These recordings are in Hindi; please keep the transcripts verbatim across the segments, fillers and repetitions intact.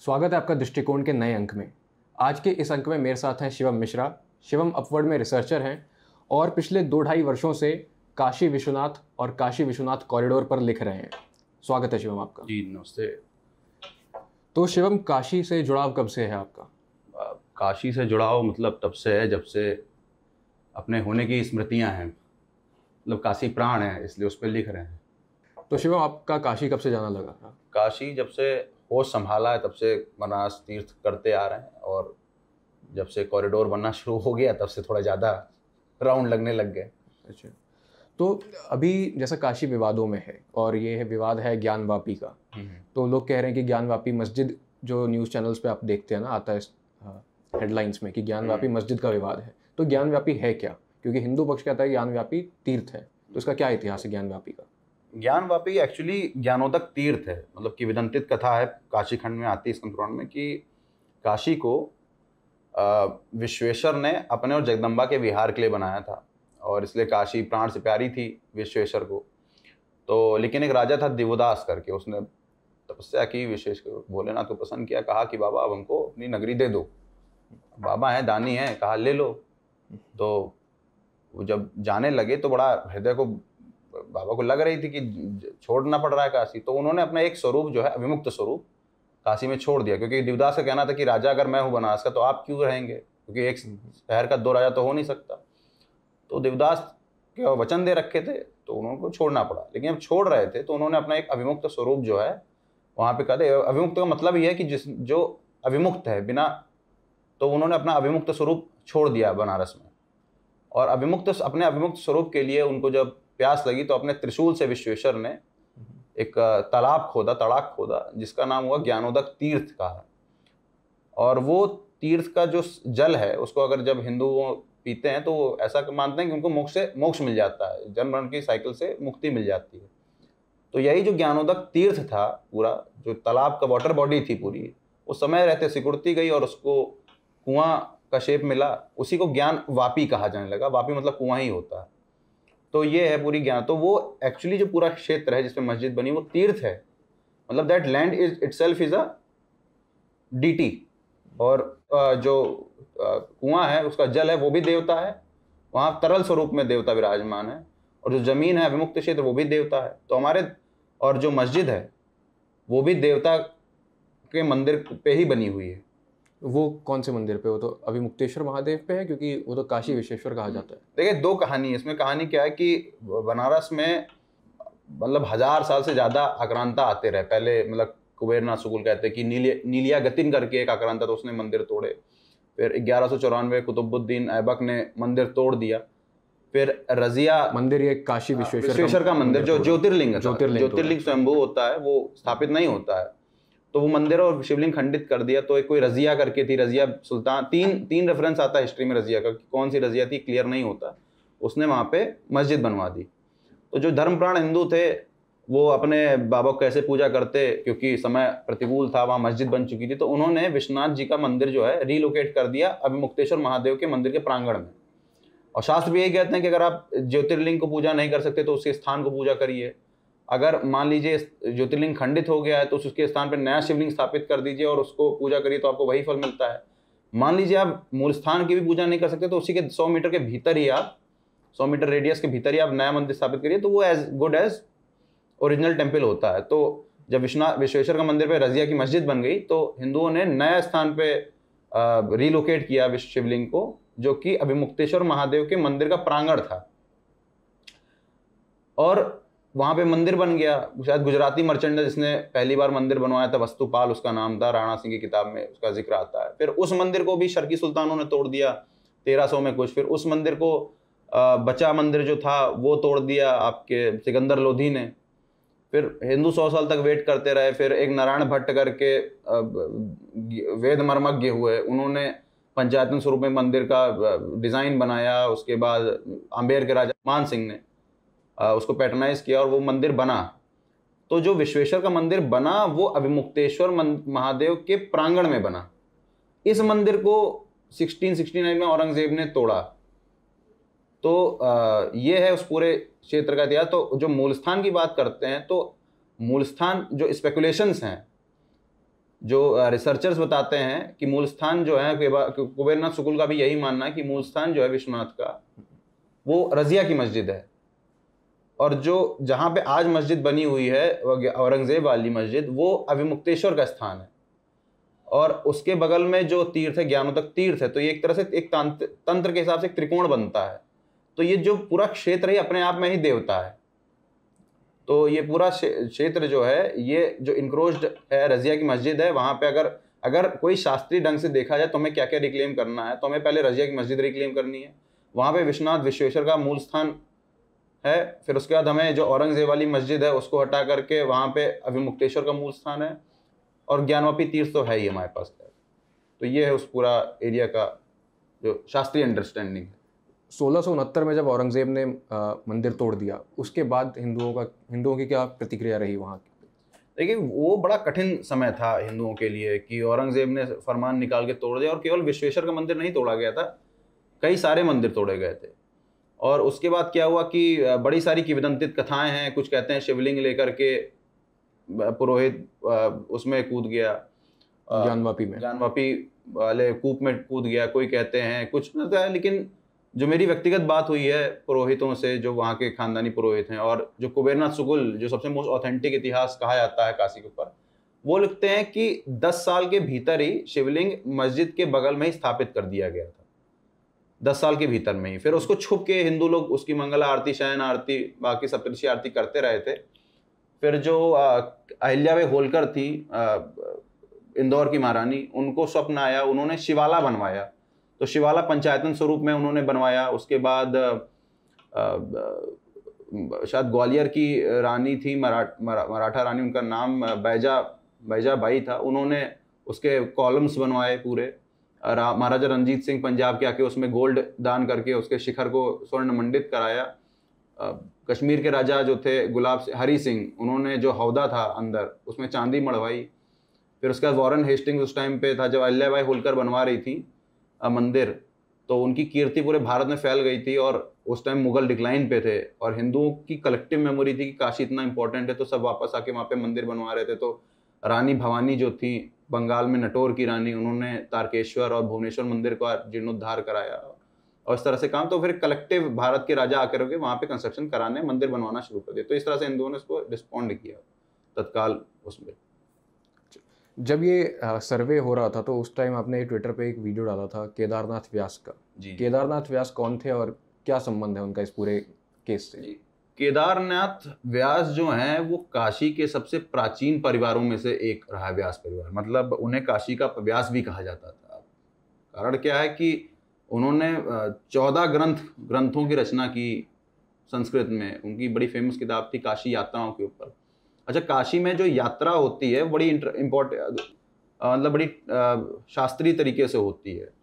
स्वागत है आपका दृष्टिकोण के नए अंक में। आज के इस अंक में मेरे साथ हैं शिवम मिश्रा। शिवम अपवर्ड में रिसर्चर हैं और पिछले दो ढाई वर्षों से काशी विश्वनाथ और काशी विश्वनाथ कॉरिडोर पर लिख रहे हैं। स्वागत है शिवम आपका। जी नमस्ते। तो शिवम, काशी से जुड़ाव कब से है आपका? काशी से जुड़ाव मतलब तब से है जब से अपने होने की स्मृतियां हैं, मतलब काशी प्राण है, इसलिए उस पर लिख रहे हैं। तो शिवम, आपका काशी कब से जाना लगा था? काशी जब से होश संभाला है तब से बनारस तीर्थ करते आ रहे हैं, और जब से कॉरिडोर बनना शुरू हो गया तब से थोड़ा ज़्यादा राउंड लगने लग गए। अच्छा, तो अभी जैसा काशी विवादों में है और ये है विवाद है ज्ञानवापी का, तो लोग कह रहे हैं कि ज्ञानवापी मस्जिद, जो न्यूज़ चैनल्स पे आप देखते हैं ना, आता है हेडलाइंस में कि ज्ञानवापी मस्जिद का विवाद है। तो ज्ञानवापी है क्या? क्योंकि हिंदू पक्ष कहता है ज्ञानवापी तीर्थ है, तो इसका क्या इतिहास है ज्ञानवापी का? ज्ञानवापी एक्चुअली ज्ञानोदक तीर्थ है, मतलब कि वेदांतित कथा है, काशी खंड में आती है स्कंद पुराण में, कि काशी को विश्वेश्वर ने अपने और जगदम्बा के विहार के लिए बनाया था, और इसलिए काशी प्राण से प्यारी थी विश्वेश्वर को। तो लेकिन एक राजा था दिवोदास करके, उसने तपस्या की, विश्वेश्वर भोलेनाथ को प्रसन्न किया, कहा कि बाबा अब हमको अपनी नगरी दे दो। बाबा हैं, दानी हैं, कहा ले लो। तो वो जब जाने लगे तो बड़ा हृदय को, बाबा को लग रही थी कि छोड़ना पड़ रहा है काशी, तो उन्होंने अपना एक स्वरूप जो है अविमुक्त स्वरूप काशी में छोड़ दिया, क्योंकि दिवदास का कहना था कि राजा अगर मैं हूँ बनारस का तो आप क्यों रहेंगे, क्योंकि एक शहर का दो राजा तो हो नहीं सकता। तो दिवदास के वचन दे रखे थे तो उनको छोड़ना पड़ा। लेकिन जब छोड़ रहे थे तो उन्होंने अपना एक अविमुक्त स्वरूप जो है वहाँ पे कहते, अविमुक्त का मतलब ये है कि जिस जो अविमुक्त है बिना, तो उन्होंने अपना अविमुक्त स्वरूप छोड़ दिया बनारस में। और अविमुक्त अपने अविमुक्त स्वरूप के लिए उनको जब प्यास लगी तो अपने त्रिशूल से विश्वेश्वर ने एक तालाब खोदा, तड़ाक खोदा, जिसका नाम हुआ ज्ञानोदक तीर्थ का है। और वो तीर्थ का जो जल है उसको अगर जब हिंदू पीते हैं तो वो ऐसा मानते हैं कि उनको मोक्ष से मोक्ष मिल जाता है, जन्म मरण की साइकिल से मुक्ति मिल जाती है। तो यही जो ज्ञानोदक तीर्थ था, पूरा जो तालाब का वाटर बॉडी थी पूरी, उस समय रहते सिकुड़ती गई और उसको कुआं का शेप मिला, उसी को ज्ञान वापी कहा जाने लगा। वापी मतलब कुआं ही होता है। तो ये है पूरी ज्ञान। तो वो एक्चुअली जो पूरा क्षेत्र है जिसमें मस्जिद बनी वो तीर्थ है, मतलब that land is itself is a deity. और जो कुआं है उसका जल है वो भी देवता है, वहाँ तरल स्वरूप में देवता विराजमान है। और जो जमीन है विमुक्त क्षेत्र वो भी देवता है। तो हमारे, और जो मस्जिद है वो भी देवता के मंदिर पे ही बनी हुई है। वो कौन से मंदिर पे? वो तो अभिमुक्तेश्वर महादेव पे है, क्योंकि वो तो काशी विश्वेश्वर कहा जाता है। देखिए दो कहानी है इसमें। कहानी क्या है कि बनारस में मतलब हजार साल से ज़्यादा आक्रांता आते रहे। पहले मतलब कुबेरनाथ सुकुल कहते हैं कि नीलिया नीलिया गतिन करके एक आक्रांता, तो उसने मंदिर तोड़े। फिर ग्यारह सौ चौरानवे कुतुबुद्दीन ऐबक ने मंदिर तोड़ दिया। फिर रजिया मंदिर, ये काशी विश्वेश्वर विश्वेश्वर का मंदिर जो ज्योतिर्लिंग ज्योतिर्लिंग ज्योतिर्लिंग स्वयंभू होता है, वो स्थापित नहीं होता है। तो वो मंदिर और शिवलिंग खंडित कर दिया। तो एक कोई रजिया करके थी, रजिया सुल्तान, तीन तीन रेफरेंस आता है हिस्ट्री में रजिया का, कौन सी रजिया थी क्लियर नहीं होता। उसने वहाँ पे मस्जिद बनवा दी। तो जो धर्मप्राण हिंदू थे वो अपने बाबा को कैसे पूजा करते, क्योंकि समय प्रतिकूल था, वहाँ मस्जिद बन चुकी थी, तो उन्होंने विश्वनाथ जी का मंदिर जो है रीलोकेट कर दिया अभिमुक्तेश्वर महादेव के मंदिर के प्रांगण में। और शास्त्र भी यही कहते हैं कि अगर आप ज्योतिर्लिंग को पूजा नहीं कर सकते तो उसके स्थान को पूजा करिए। अगर मान लीजिए ज्योतिर्लिंग खंडित हो गया है तो उसके स्थान पर नया शिवलिंग स्थापित कर दीजिए और उसको पूजा करिए, तो आपको वही फल मिलता है। मान लीजिए आप मूल स्थान की भी पूजा नहीं कर सकते तो उसी के सौ मीटर के भीतर ही आप सौ मीटर रेडियस के भीतर ही आप नया मंदिर स्थापित करिए, तो वो as good as original temple होता है। तो जब विश्वनाथ विश्वेश्वर का मंदिर पे रजिया की मस्जिद बन गई तो हिंदुओं ने नया स्थान पे रीलोकेट किया विश्व शिवलिंग को, जो कि अभिमुक्तेश्वर महादेव के मंदिर का प्रांगण था। और वहाँ पे मंदिर बन गया। शायद गुजराती मर्चेंट जिसने पहली बार मंदिर बनवाया था, वस्तुपाल उसका नाम था, राणा सिंह की किताब में उसका जिक्र आता है। फिर उस मंदिर को भी शर्की सुल्तानों ने तोड़ दिया तेरह सौ में कुछ। फिर उस मंदिर को बचा मंदिर जो था वो तोड़ दिया आपके सिकंदर लोधी ने। फिर हिंदू सौ साल तक वेट करते रहे। फिर एक नारायण भट्ट करके वेद मर्मज्ञ हुए, उन्होंने पंचायतन स्वरूप में मंदिर का डिज़ाइन बनाया। उसके बाद अम्बेर के राजा मान सिंह ने उसको पैटर्नाइज किया और वो मंदिर बना। तो जो विश्वेश्वर का मंदिर बना वो अभिमुक्तेश्वर महादेव के प्रांगण में बना। इस मंदिर को सोलह सौ उनहत्तर में औरंगजेब ने तोड़ा। तो ये है उस पूरे क्षेत्र का इतिहास। तो जो मूल स्थान की बात करते हैं तो मूल स्थान जो स्पेकुलेशंस हैं जो रिसर्चर्स बताते हैं कि मूल स्थान जो है, कुबेरनाथ शुक्ल का भी यही मानना है कि मूल स्थान जो है विश्वनाथ का वो रजिया की मस्जिद है, और जो जहाँ पे आज मस्जिद बनी हुई है औरंगजेब वाली मस्जिद, वो अभिमुक्तेश्वर का स्थान है, और उसके बगल में जो तीर्थ है ज्ञानोदक तीर्थ है। तो ये एक तरह से एक तंत्र के हिसाब से एक त्रिकोण बनता है। तो ये जो पूरा क्षेत्र है अपने आप में ही देवता है। तो ये पूरा क्षेत्र जो है, ये जो इंक्रोच्ड है, रजिया की मस्जिद है, वहाँ पे अगर अगर कोई शास्त्रीय ढंग से देखा जाए तो हमें क्या क्या रिक्लेम करना है, तो हमें पहले रजिया की मस्जिद रिक्लेम करनी है, वहाँ पे विश्वनाथ विश्वेश्वर का मूल स्थान है। फिर उसके बाद हमें जो औरंगजेब वाली मस्जिद है उसको हटा करके वहाँ पे अभिमुक्तेश्वर का मूल स्थान है, और ज्ञानवापी तीर्थ तो है ही हमारे पास। तो ये है उस पूरा एरिया का जो शास्त्रीय अंडरस्टैंडिंग है। सोलह सौ उनहत्तर में जब औरंगजेब ने आ, मंदिर तोड़ दिया, उसके बाद हिंदुओं का हिंदुओं की क्या प्रतिक्रिया रही वहाँ की? देखिए, वो बड़ा कठिन समय था हिंदुओं के लिए कि औरंगजेब ने फरमान निकाल के तोड़ दिया, और केवल विश्वेश्वर का मंदिर नहीं तोड़ा गया था, कई सारे मंदिर तोड़े गए थे। और उसके बाद क्या हुआ कि बड़ी सारी किंवदंतित कथाएं हैं। कुछ कहते हैं शिवलिंग लेकर के पुरोहित उसमें कूद गया, ज्ञानवापी में ज्ञानवापी वाले कूप में कूद गया, कोई कहते हैं कुछ, लेकिन जो मेरी व्यक्तिगत बात हुई है पुरोहितों से, जो वहाँ के खानदानी पुरोहित हैं, और जो कुबेरनाथ शुक्ल जो सबसे मोस्ट ऑथेंटिक इतिहास कहा जाता है काशी के ऊपर, वो लिखते हैं कि दस साल के भीतर ही शिवलिंग मस्जिद के बगल में ही स्थापित कर दिया गया था। दस साल के भीतर में ही। फिर उसको छुप के हिंदू लोग उसकी मंगला आरती, शयन आरती, बाकी सप्तऋषि आरती करते रहे थे। फिर जो अहिल्याबाई होलकर थी, इंदौर की महारानी, उनको स्वप्न आया, उन्होंने शिवाला बनवाया। तो शिवाला पंचायतन स्वरूप में उन्होंने बनवाया। उसके बाद शायद ग्वालियर की रानी थी, मराठ मराठा रानी, उनका नाम बैजा बैजा बाई था, उन्होंने उसके कॉलम्स बनवाए पूरे। महाराजा रंजीत सिंह पंजाब के आके उसमें गोल्ड दान करके उसके शिखर को स्वर्ण मंडित कराया। कश्मीर के राजा जो थे गुलाब सिंह हरी सिंह, उन्होंने जो हौदा था अंदर उसमें चांदी मढ़वाई। फिर उसके बाद वॉरेन हेस्टिंग्स उस टाइम पे था जब अहिल्याबाई होलकर बनवा रही थी मंदिर, तो उनकी कीर्ति पूरे भारत में फैल गई थी, और उस टाइम मुगल डिक्लाइन पे थे, और हिंदुओं की कलेक्टिव मेमोरी थी कि काशी इतना इंपॉर्टेंट है, तो सब वापस आके वहाँ पे मंदिर बनवा रहे थे। तो रानी भवानी जो थी बंगाल में, नटोर की रानी, उन्होंने तारकेश्वर और भुवनेश्वर मंदिर का जीर्णोद्धार कराया, और इस तरह से काम। तो फिर कलेक्टिव भारत के राजा आकर के वहाँ पे कंस्ट्रक्शन कराने, मंदिर बनवाना शुरू कर दिया। तो इस तरह से हिंदुओं ने इसको रिस्पॉन्ड किया तत्काल उसमें। जब ये सर्वे हो रहा था तो उस टाइम आपने ट्विटर पे एक वीडियो डाला था केदारनाथ व्यास का। जी। केदारनाथ व्यास कौन थे और क्या संबंध है उनका इस पूरे केस से? जी। केदारनाथ व्यास जो हैं वो काशी के सबसे प्राचीन परिवारों में से एक रहा है, व्यास परिवार। मतलब उन्हें काशी का व्यास भी कहा जाता था। कारण क्या है कि उन्होंने चौदह ग्रंथ ग्रंथों की रचना की संस्कृत में। उनकी बड़ी फेमस किताब थी काशी यात्राओं के ऊपर। अच्छा, काशी में जो यात्रा होती है बड़ी इम्पोर्टेंट, मतलब बड़ी शास्त्रीय तरीके से होती है।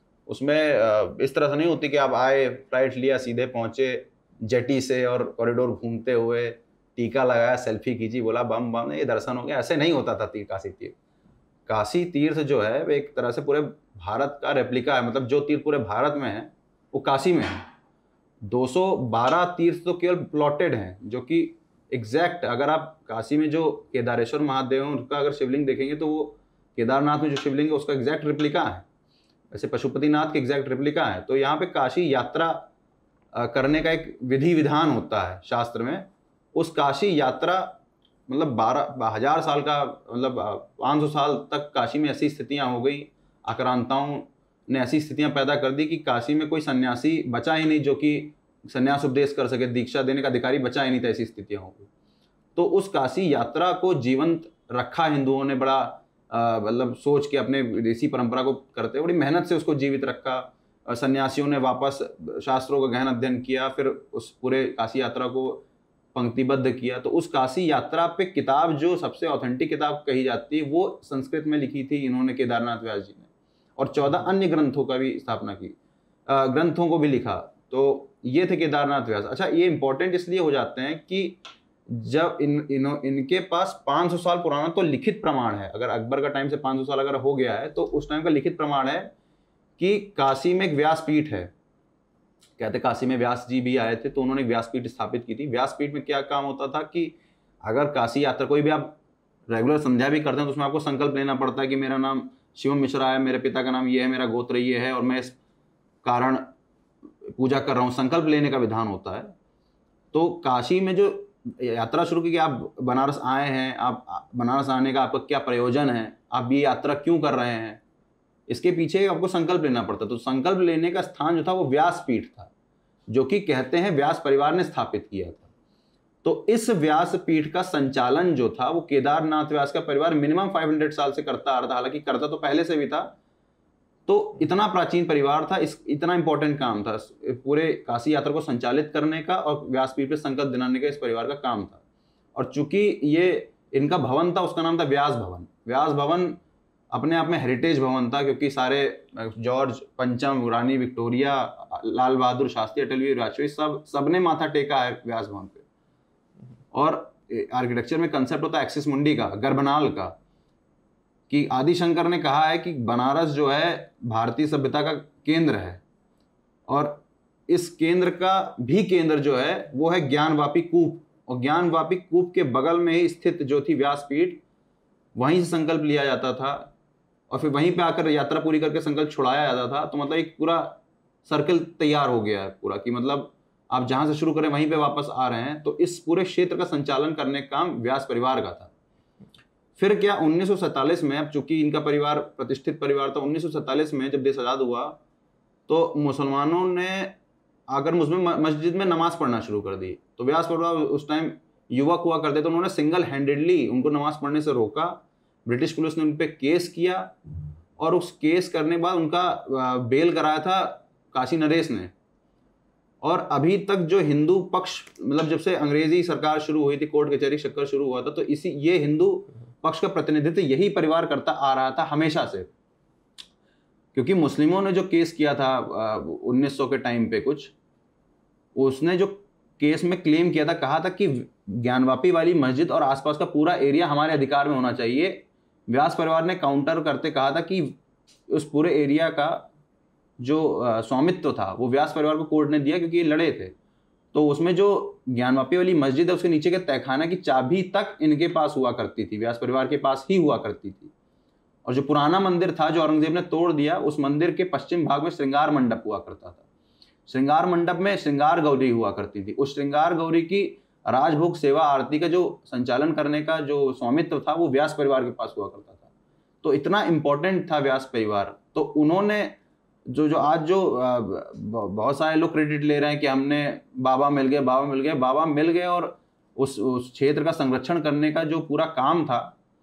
उसमें इस तरह से नहीं होती कि आप आए, फ्लाइट लिया, सीधे पहुँचे जेटी से और कॉरिडोर घूमते हुए टीका लगाया, सेल्फी खींची, बोला बम बम, ये दर्शन हो गया। ऐसे नहीं होता था तीर्थ काशी तीर्थ। काशी तीर्थ जो है वो एक तरह से पूरे भारत का रेप्लिका है। मतलब जो तीर्थ पूरे भारत में है वो काशी में है। दो सौ बारह तीर्थ तो केवल प्लॉटेड हैं, जो कि एग्जैक्ट, अगर आप काशी में जो केदारेश्वर महादेव हैं उनका अगर शिवलिंग देखेंगे तो वो केदारनाथ में जो शिवलिंग है उसका एग्जैक्ट रेप्लिका है। वैसे पशुपतिनाथ के एग्जैक्ट रेप्लिका है। तो यहाँ पे काशी यात्रा करने का एक विधि विधान होता है शास्त्र में। उस काशी यात्रा मतलब बारह हजार साल का, मतलब पाँच सौ साल तक काशी में ऐसी स्थितियां हो गई, आक्रांताओं ने ऐसी स्थितियां पैदा कर दी कि काशी में कोई सन्यासी बचा ही नहीं जो कि सन्यास उपदेश कर सके, दीक्षा देने का अधिकारी बचा ही नहीं था। ऐसी स्थितियां हो गई। तो उस काशी यात्रा को जीवंत रखा हिंदुओं ने, बड़ा मतलब सोच के अपने विदेशी परंपरा को करते बड़ी मेहनत से उसको जीवित रखा। सन्यासियों ने वापस शास्त्रों का गहन अध्ययन किया, फिर उस पूरे काशी यात्रा को पंक्तिबद्ध किया। तो उस काशी यात्रा पे किताब जो सबसे ऑथेंटिक किताब कही जाती है वो संस्कृत में लिखी थी इन्होंने, केदारनाथ व्यास जी ने, और चौदह अन्य ग्रंथों का भी स्थापना की, ग्रंथों को भी लिखा। तो ये थे केदारनाथ व्यास। अच्छा, ये इंपॉर्टेंट इसलिए हो जाते हैं कि जब इन, इन इनके पास पाँच सौ साल पुराना तो लिखित प्रमाण है। अगर अकबर का टाइम से पाँच सौ साल अगर हो गया है तो उस टाइम का लिखित प्रमाण है कि काशी में एक व्यासपीठ है। कहते काशी में व्यास जी भी आए थे तो उन्होंने व्यासपीठ स्थापित की थी। व्यासपीठ में क्या काम होता था कि अगर काशी यात्रा, कोई भी आप रेगुलर संध्या भी करते हैं तो उसमें आपको संकल्प लेना पड़ता है कि मेरा नाम शिवम मिश्रा है, मेरे पिता का नाम ये है, मेरा गोत्र ये है और मैं इस कारण पूजा कर रहा हूँ, संकल्प लेने का विधान होता है। तो काशी में जो यात्रा शुरू की कि आप बनारस आए हैं, आप बनारस आने का आपका क्या प्रयोजन है, आप ये यात्रा क्यों कर रहे हैं, इसके पीछे आपको संकल्प लेना पड़ता। तो संकल्प लेने का स्थान जो था वो व्यासपीठ था, जो कि कहते हैं व्यास परिवार ने स्थापित किया था। तो इस व्यासपीठ का संचालन जो था वो केदारनाथ व्यास का परिवार मिनिमम पाँच सौ साल से करता आ रहा था, हालांकि करता तो पहले से भी था। तो इतना प्राचीन परिवार था, इस इतना इंपॉर्टेंट काम था पूरे काशी यात्रा को संचालित करने का और व्यासपीठ पे संकल्प दिलाने का इस परिवार का काम था। और चूंकि ये इनका भवन था, उसका नाम था व्यास भवन। व्यास भवन अपने आप में हेरिटेज भवन था, क्योंकि सारे जॉर्ज पंचम, रानी विक्टोरिया, लाल बहादुर शास्त्री, अटल बिहारी वाजपेयी सब सबने माथा टेका है व्यास भवन पे। और आर्किटेक्चर में कंसेप्ट होता है एक्सिस मुंडी का, गर्भनाल का, कि आदि शंकर ने कहा है कि बनारस जो है भारतीय सभ्यता का केंद्र है और इस केंद्र का भी केंद्र जो है वो है ज्ञानवापी कूप, और ज्ञानवापी कूप के बगल में ही स्थित जो थी व्यासपीठ, वहीं से संकल्प लिया जाता था और फिर वहीं पे आकर यात्रा पूरी करके संकल्प छुड़ाया जाता था। तो मतलब एक पूरा सर्कल तैयार हो गया है पूरा, कि मतलब आप जहां से शुरू करें वहीं पे वापस आ रहे हैं। तो इस पूरे क्षेत्र का संचालन करने का काम व्यास परिवार का था। फिर क्या उन्नीस सौ सैंतालीस में, अब चूंकि इनका परिवार प्रतिष्ठित परिवार था, उन्नीस सौ सैंतालीस में जब देश आज़ाद हुआ तो मुसलमानों ने आकर मुस्लिम मस्जिद में नमाज पढ़ना शुरू कर दी। तो व्यास परिवार उस टाइम युवक हुआ करते तो उन्होंने सिंगल हैंडेडली उनको नमाज पढ़ने से रोका। ब्रिटिश पुलिस ने उन पर केस किया और उस केस करने के बाद उनका बेल कराया था काशी नरेश ने। और अभी तक जो हिंदू पक्ष, मतलब जब से अंग्रेजी सरकार शुरू हुई थी, कोर्ट कचहरी चक्कर शुरू हुआ था, तो इसी ये हिंदू पक्ष का प्रतिनिधित्व यही परिवार करता आ रहा था हमेशा से। क्योंकि मुस्लिमों ने जो केस किया था उन्नीस सौ के टाइम पे कुछ, उसने जो केस में क्लेम किया था, कहा था कि ज्ञानवापी वाली मस्जिद और आसपास का पूरा एरिया हमारे अधिकार में होना चाहिए। व्यास परिवार ने काउंटर करते कहा था कि उस पूरे एरिया का जो स्वामित्व था वो व्यास परिवार को कोर्ट ने दिया, क्योंकि ये लड़े थे। तो उसमें जो ज्ञानवापी वाली मस्जिद है उसके नीचे के तहखाना की चाबी तक इनके पास हुआ करती थी, व्यास परिवार के पास ही हुआ करती थी। और जो पुराना मंदिर था जो औरंगजेब ने तोड़ दिया, उस मंदिर के पश्चिम भाग में श्रृंगार मंडप हुआ करता था। श्रृंगार मंडप में श्रृंगार गौरी हुआ करती थी। उस श्रृंगार गौरी की राजभोग सेवा आरती का जो संचालन करने का जो स्वामित्व था वो व्यास परिवार के पास हुआ करता था। तो इतना इंपॉर्टेंट था व्यास परिवार। तो उन्होंने जो जो आज जो बहुत सारे लोग क्रेडिट ले रहे हैं कि हमने बाबा मिल गए बाबा मिल गए बाबा मिल गए और उस उस क्षेत्र का संरक्षण करने का जो पूरा काम था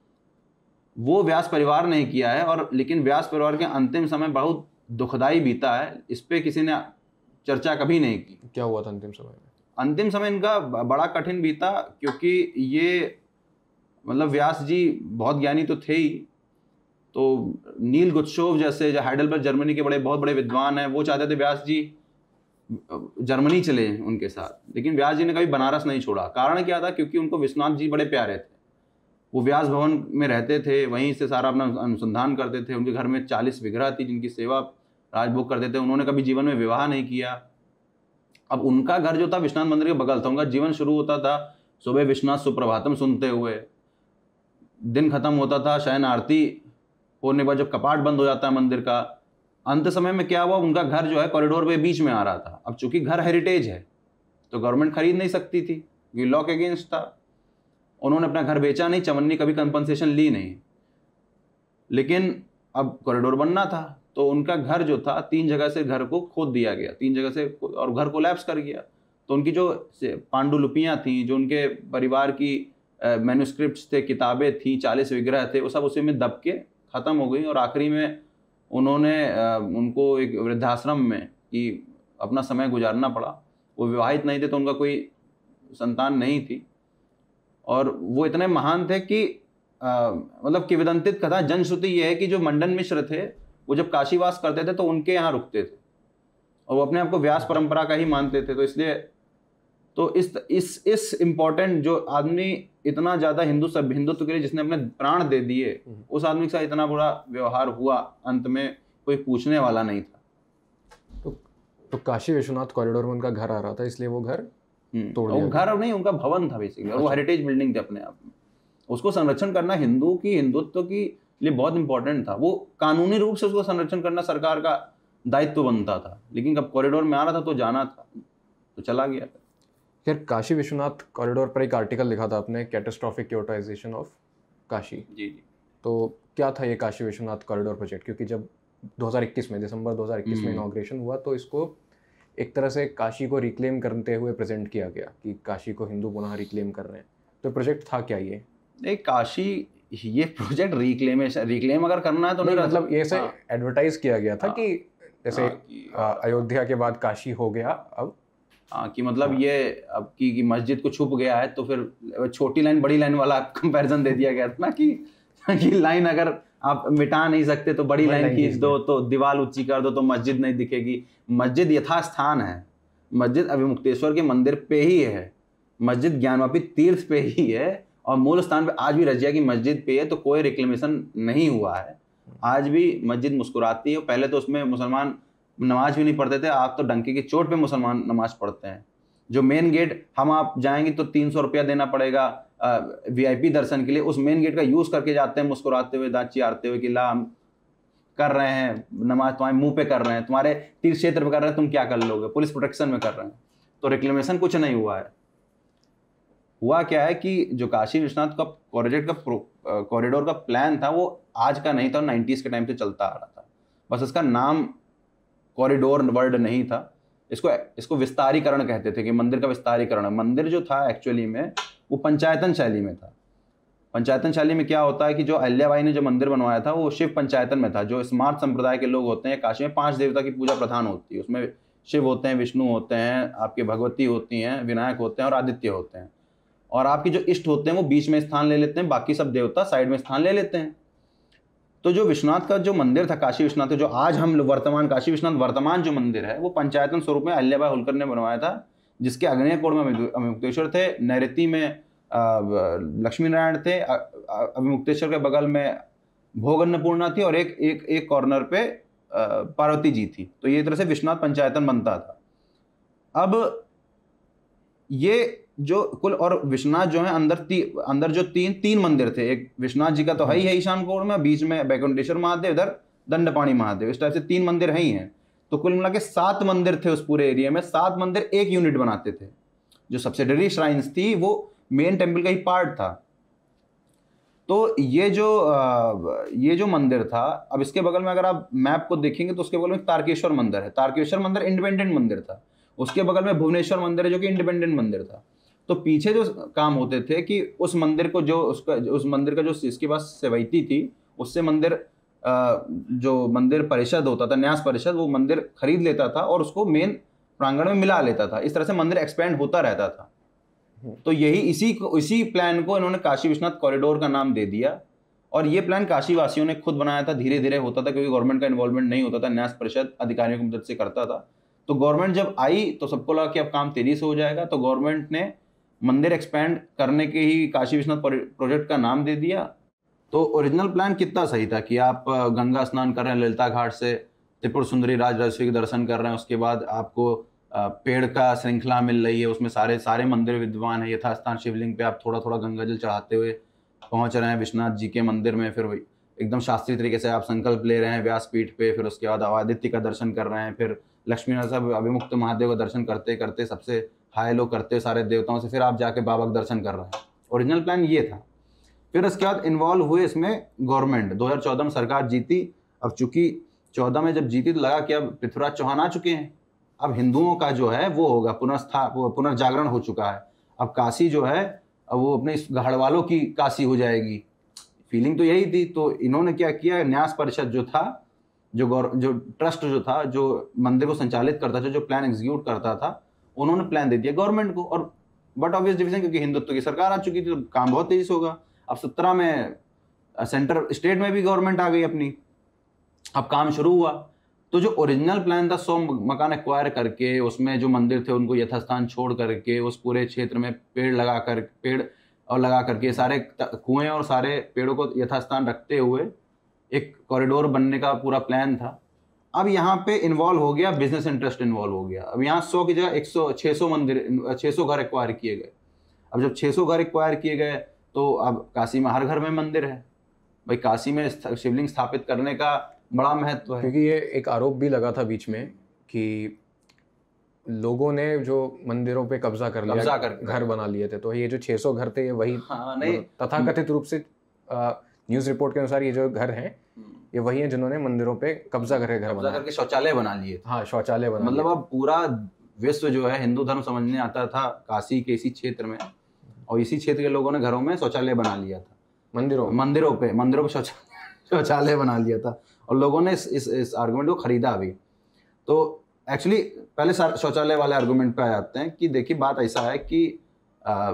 वो व्यास परिवार ने किया है। और लेकिन व्यास परिवार के अंतिम समय बहुत दुखदाई बीता है, इस पे किसी ने चर्चा कभी नहीं की। क्या हुआ था अंतिम समय में? अंतिम समय इनका बड़ा कठिन बीता, क्योंकि ये मतलब व्यास जी बहुत ज्ञानी तो थे ही। तो नील गुत्सोव जैसे जो हाइडेलबर्ग जर्मनी के बड़े बहुत बड़े विद्वान हैं, वो चाहते थे व्यास जी जर्मनी चले उनके साथ, लेकिन व्यास जी ने कभी बनारस नहीं छोड़ा। कारण क्या था? क्योंकि उनको विश्वनाथ जी बड़े प्यारे थे। वो व्यास भवन में रहते थे, वहीं से सारा अपना अनुसंधान करते थे। उनके घर में चालीस विग्रह थी जिनकी सेवा राजभोग करते थे। उन्होंने कभी जीवन में विवाह नहीं किया। अब उनका घर जो था विश्वनाथ मंदिर के बगल था। उनका जीवन शुरू होता था सुबह विश्वनाथ सुप्रभातम सुनते हुए, दिन खत्म होता था शयन आरती होने के बाद जब कपाट बंद हो जाता है मंदिर का। अंत समय में क्या हुआ, उनका घर जो है कॉरिडोर पे बीच में आ रहा था। अब चूंकि घर हेरिटेज है तो गवर्नमेंट खरीद नहीं सकती थी, क्योंकि लॉ के अगेंस्ट था। उन्होंने अपना घर बेचा नहीं, चवन्नी कभी कंपनसेशन ली नहीं, लेकिन अब कॉरिडोर बनना था। तो उनका घर जो था तीन जगह से घर को खोद दिया गया, तीन जगह से, और घर कोलैप्स कर गया। तो उनकी जो पांडुलिपियाँ थी, जो उनके परिवार की मैन्युस्क्रिप्ट्स थे, किताबें थी, चालीस विग्रह थे, वो सब उसी में दब के ख़त्म हो गई। और आखिरी में उन्होंने उनको एक वृद्धाश्रम में कि अपना समय गुजारना पड़ा। वो विवाहित नहीं थे तो उनका कोई संतान नहीं थी। और वो इतने महान थे कि आ, मतलब किंवदंतित कथा जनश्रुति ये है कि जो मंडन मिश्र थे वो जब काशीवास करते थे तो उनके यहाँ रुकते थे, और वो अपने आप को व्यास परंपरा का ही मानते थे। तो इसलिए तो इस इस इस इम्पोर्टेंट जो आदमी इतना ज़्यादा हिंदू सब हिंदुत्व के लिए जिसने अपने प्राण दे दिए, उस आदमी के साथ इतना बुरा व्यवहार हुआ, अंत में कोई पूछने वाला नहीं था। तो तो काशी विश्वनाथ कॉरिडोर में उनका घर आ रहा था, इसलिए वो घर तोड़ दिया। वो घर नहीं, उनका भवन था बेसिकली, और वो हेरिटेज बिल्डिंग थी अपने आप में। उसको संरक्षण करना हिंदू की हिंदुत्व की लिए बहुत इंपॉर्टेंट था। वो कानूनी रूप से उसको संरक्षण करना सरकार का दायित्व बनता था, लेकिन जब कॉरिडोर में आ रहा था तो जाना था तो चला गया। खैर, काशी विश्वनाथ कॉरिडोर पर एक आर्टिकल लिखा था आपने, कैटास्ट्रॉफिक क्योटाइजेशन ऑफ काशी। जी जी। तो क्या था ये काशी विश्वनाथ कॉरिडोर प्रोजेक्ट? क्योंकि जब दो हज़ार इक्कीस में दिसंबर दो हज़ार इक्कीस में इनॉग्रेशन हुआ तो इसको एक तरह से काशी को रिक्लेम करते हुए प्रेजेंट किया गया कि काशी को हिंदू पुनः रिक्लेम कर रहे हैं। तो प्रोजेक्ट था क्या ये? नहीं, काशी ये प्रोजेक्ट रिक्लेमेशन रिक्लेम अगर करना है तो नहीं, मतलब ये से एडवर्टाइज किया गया था कि जैसे अयोध्या के बाद काशी हो गया अब। हाँ, कि मतलब ये अब की, की मस्जिद को छुप गया है, तो फिर छोटी लाइन बड़ी लाइन वाला कंपैरिजन दे दिया गया था ना कि, कि लाइन अगर आप मिटा नहीं सकते तो बड़ी लाइन खींच दो, तो दीवार ऊंची कर दो तो मस्जिद नहीं दिखेगी। मस्जिद यथास्थान है, मस्जिद अभिमुक्तेश्वर के मंदिर पे ही है, मस्जिद ज्ञानवापी तीर्थ पे ही है, और मूल स्थान पे आज भी रजिया की मस्जिद पे है, तो कोई रिक्लेमेशन नहीं हुआ है। आज भी मस्जिद मुस्कुराती है। पहले तो उसमें मुसलमान नमाज भी नहीं पढ़ते थे, आप तो डंके की चोट पे मुसलमान नमाज पढ़ते हैं। जो मेन गेट हम आप जाएंगे तो तीन सौ रुपया देना पड़ेगा वीआईपी दर्शन के लिए, उस मेन गेट का यूज करके जाते हैं मुस्कुराते हुए, दांत चियारते हुए कि ला हम कर रहे हैं नमाज, तुम्हारे मुंह पे कर रहे हैं, तुम्हारे तीर्थ क्षेत्र पे कर रहे हैं, तुम क्या कर लोगे, पुलिस प्रोटेक्शन में कर रहे हैं। तो रिक्लेमेशन कुछ नहीं हुआ है। हुआ क्या है कि जो काशी विश्वनाथ का कॉरिडोर का कॉरिडोर का प्लान था वो आज का नहीं था, नाइन्टीज के टाइम से चलता आ रहा था। बस इसका नाम कॉरिडोर वर्ड नहीं था, इसको इसको विस्तारीकरण कहते थे कि मंदिर का विस्तारीकरण। मंदिर जो था एक्चुअली में वो पंचायतन शैली में था। पंचायतन शैली में क्या होता है कि जो अहिल्याबाई ने जो मंदिर बनवाया था वो शिव पंचायतन में था। जो स्मार्त संप्रदाय के लोग होते हैं, काशी में पांच देवता की पूजा प्रधान होती है, उसमें शिव होते हैं, विष्णु होते हैं, आपके भगवती होती हैं, विनायक होते हैं और आदित्य होते हैं। और आपके जो इष्ट होते हैं वो बीच में स्थान ले लेते हैं, बाकी सब देवता साइड में स्थान ले लेते हैं। तो जो विश्वनाथ का जो मंदिर था, काशी विश्वनाथ, जो आज हम वर्तमान काशी विश्वनाथ वर्तमान जो मंदिर है वो पंचायतन स्वरूप में अहिल्याबाई होलकर ने बनवाया था, जिसके अग्नेय कोण में अभिमुक्तेश्वर थे, नैऋति में लक्ष्मी नारायण थे, अभिमुक्तेश्वर के बगल में भोग अन्नपूर्णा थी और एक एक एक कॉर्नर पे पार्वती जी थी। तो ये तरह से विश्वनाथ पंचायतन बनता था। अब ये जो कुल और विश्वनाथ जो है अंदर ती, अंदर जो तीन तीन मंदिर थे, एक विश्वनाथ जी का तो है ही है ईशान कोण में, बीच में बैकुंठेश्वर महादेव, इधर दंडपाणी महादेव, इस टाइप से तीन मंदिर है ही हैं। तो कुल मिला के सात मंदिर थे उस पूरे एरिया में। सात मंदिर एक यूनिट बनाते थे। जो सब्सिडरी श्राइन्स थी वो मेन टेम्पल का ही पार्ट था। तो ये जो ये जो मंदिर था, अब इसके बगल में अगर आप मैप को देखेंगे तो उसके बगल में तारकेश्वर मंदिर है। तारकेश्वर मंदिर इंडिपेंडेंट मंदिर था। उसके बगल में भुवनेश्वर मंदिर है जो कि इंडिपेंडेंट मंदिर था। तो पीछे जो काम होते थे कि उस मंदिर को जो उसका उस मंदिर का जो इसके पास सेवैती थी, उससे मंदिर जो मंदिर परिषद होता था, न्यास परिषद, वो मंदिर खरीद लेता था और उसको मेन प्रांगण में मिला लेता था। इस तरह से मंदिर एक्सपेंड होता रहता था। तो यही इसी इसी प्लान को इन्होंने काशी विश्वनाथ कॉरिडोर का नाम दे दिया। और ये प्लान काशी वासियों ने खुद बनाया था, धीरे धीरे होता था क्योंकि गवर्नमेंट का इन्वॉल्वमेंट नहीं होता था, न्यास परिषद अधिकारियों की मदद से करता था। तो गवर्नमेंट जब आई तो सबको लगा कि अब काम तेजी से हो जाएगा, तो गवर्नमेंट ने मंदिर एक्सपेंड करने के ही काशी विश्वनाथ प्रोजेक्ट का नाम दे दिया। तो ओरिजिनल प्लान कितना सही था कि आप गंगा स्नान कर रहे हैं ललिता घाट से, त्रिपुर सुंदरी राज राजेश्वरी के दर्शन कर रहे हैं, उसके बाद आपको पेड़ का श्रृंखला मिल रही है, उसमें सारे सारे मंदिर विद्यमान है, यथास्थान शिवलिंग पे आप थोड़ा थोड़ा गंगा जल चढ़ाते हुए पहुंच रहे हैं विश्वनाथ जी के मंदिर में। फिर एकदम शास्त्रीय तरीके से आप संकल्प ले रहे हैं व्यासपीठ पे, फिर उसके बाद आदित्य का दर्शन कर रहे हैं, फिर लक्ष्मी नारायण अभिमुक्त महादेव का दर्शन करते करते सबसे हाई लो करते सारे देवताओं से, फिर आप जाके बाबा का दर्शन कर रहे हैं। ओरिजिनल प्लान ये था। फिर उसके बाद इन्वॉल्व हुए इसमें गवर्नमेंट। दो हज़ार चौदह में सरकार जीती। अब चूंकि चौदह में जब जीती तो लगा कि अब पृथ्वीराज चौहान आ चुके हैं, अब हिंदुओं का जो है वो होगा पुनर्स्था पुनर्जागरण हो चुका है। अब काशी जो है अब वो अपने गढ़वालों की काशी हो जाएगी, फीलिंग तो यही थी। तो इन्होंने क्या किया, न्यास परिषद जो था, जो गौर जो ट्रस्ट जो था, जो मंदिर को संचालित करता था, जो प्लान एग्जीक्यूट करता था, उन्होंने प्लान दे दिया गवर्नमेंट को। और बट ऑब्वियस डिवीजन क्योंकि हिंदुत्व की सरकार आ चुकी थी तो काम बहुत तेजी से होगा। अब सत्रह में सेंटर स्टेट में भी गवर्नमेंट आ गई अपनी, अब काम शुरू हुआ। तो जो ओरिजिनल प्लान था सौ मकान एक्वायर करके, उसमें जो मंदिर थे उनको यथास्थान छोड़ करके, उस पूरे क्षेत्र में पेड़ लगा कर पेड़ और लगा करके सारे कुएं और सारे पेड़ों को यथास्थान रखते हुए एक कॉरिडोर बनने का पूरा प्लान था। अब यहाँ पे इन्वॉल्व हो गया बिजनेस इंटरेस्ट, इन्वॉल्व हो गया। अब यहाँ सौ की जगह एक सौ छः सौ मंदिर छः सौ घर एक्वायर किए गए। अब जब छः सौ घर एक्वायर किए गए तो अब काशी में हर घर में मंदिर है भाई, काशी में शिवलिंग स्थापित करने का बड़ा महत्व है। क्योंकि ये एक आरोप भी लगा था बीच में कि लोगों ने जो मंदिरों पे कब्जा कर लिया, कब्जा कर घर बना लिए थे, तो ये जो छह सौ घर थे ये वही, हाँ, नहीं तथाकथित रूप से न्यूज़ रिपोर्ट के अनुसार ये जो घर हैं ये वही हैं जिन्होंने मंदिरों पे कब्जा करके घर बना करके शौचालय बना लिए। हाँ, शौचालय बना, मतलब अब पूरा विश्व जो है हिंदू धर्म समझने आता था काशी के इसी क्षेत्र में, और इसी क्षेत्र के लोगों ने घरों में शौचालय बना लिया था, मंदिरों मंदिरों पे मंदिरों पे शौचालय शौचालय बना लिया था, और लोगों ने इस इस, इस आर्गुमेंट को खरीदा भी। तो एक्चुअली पहले शौचालय वाले आर्गुमेंट पे आ जाते हैं कि देखिए बात ऐसा है कि आ,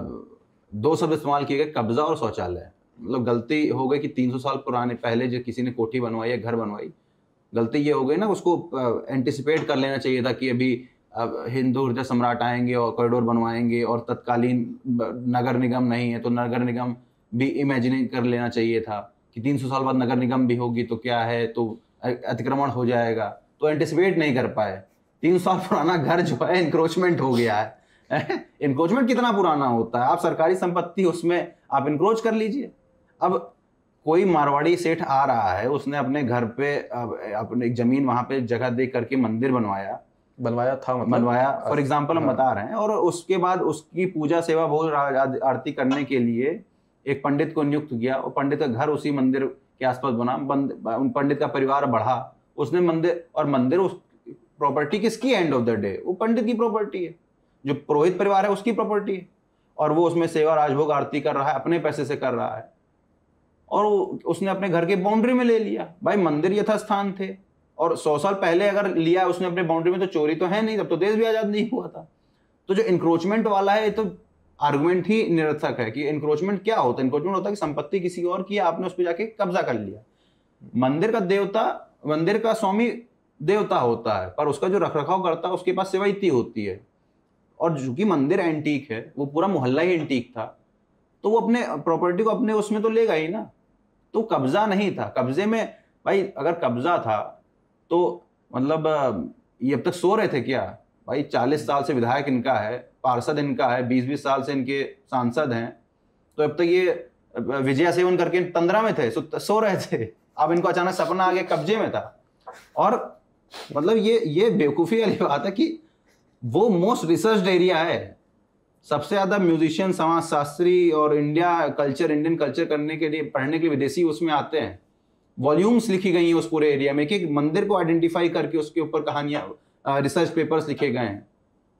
दो शब्द इस्तेमाल किए गए, कब्जा और शौचालय। मतलब गलती हो गई कि तीन सौ साल पुराने पहले जो किसी ने कोठी बनवाई या घर बनवाई, गलती ये हो गई ना, उसको एंटिसिपेट कर लेना चाहिए था कि अभी अब हिंदू हृदय सम्राट आएंगे और कॉरिडोर बनवाएंगे, और तत्कालीन नगर निगम नहीं है तो नगर निगम भी इमेजिन कर लेना चाहिए था कि तीन सौ साल बाद नगर निगम भी होगी तो क्या है, तो अतिक्रमण हो जाएगा, तो एंटिसिपेट नहीं कर पाए। तीन साल पुराना घर जो है इंक्रोचमेंट हो गया है। इंक्रोचमेंट कितना पुराना होता है, आप सरकारी संपत्ति उसमें आप इंक्रोच कर लीजिए। अब कोई मारवाड़ी सेठ आ रहा है, उसने अपने घर पे अपने एक जमीन वहां पे जगह दे करके मंदिर बनवाया बनवाया था मतलब बनवाया फॉर एग्जाम्पल हम बता रहे हैं, और उसके बाद उसकी पूजा सेवा भोग आरती करने के लिए एक पंडित को नियुक्त किया, और पंडित का घर उसी मंदिर के आसपास बना, उन पंडित का परिवार बढ़ा, उसने मंदिर, और मंदिर उस प्रॉपर्टी किसकी, एंड ऑफ द डे वो पंडित की प्रॉपर्टी है, जो पुरोहित परिवार है उसकी प्रॉपर्टी है, और वो उसमें सेवा राजभोग आरती कर रहा है, अपने पैसे से कर रहा है, और उसने अपने घर के बाउंड्री में ले लिया। भाई मंदिर यथास्थान थे, और सौ साल पहले अगर लिया उसने अपने बाउंड्री में तो चोरी तो है नहीं, तब तो देश भी आजाद नहीं हुआ था। तो जो इंक्रोचमेंट वाला है, तो आर्गुमेंट ही निरर्थक है कि इंक्रोचमेंट क्या होता है। इंक्रोचमेंट होता है कि संपत्ति किसी और की, आपने उस पर जाके कब्जा कर लिया। मंदिर का देवता, मंदिर का स्वामी देवता होता है, पर उसका जो रखरखाव करता है उसके पास सेवा इतनी होती है, और चूंकि मंदिर एंटीक है, वो पूरा मोहल्ला ही एंटीक था, तो वो अपने प्रॉपर्टी को अपने उसमें तो लेगा ही ना। तो कब्जा नहीं था, कब्जे में भाई अगर कब्जा था तो मतलब ये अब तक सो रहे थे क्या भाई? चालीस साल से विधायक इनका है, पार्षद इनका है, बीस बीस साल से इनके सांसद हैं, तो अब तक ये विजया सेवन करके तंद्रा में थे, सो, सो रहे थे। अब इनको अचानक सपना आ गया, कब्जे में था। और मतलब ये ये बेवकूफ़ी वाली बात है कि वो मोस्ट रिसर्च एरिया है, सबसे ज़्यादा म्यूजिशियन, समाजशास्त्री और इंडिया कल्चर, इंडियन कल्चर करने के लिए, पढ़ने के लिए विदेशी उसमें आते हैं। वॉल्यूम्स लिखी गई हैं उस पूरे एरिया में, एक एक मंदिर को आइडेंटिफाई करके उसके ऊपर कहानियाँ, रिसर्च पेपर्स लिखे गए हैं,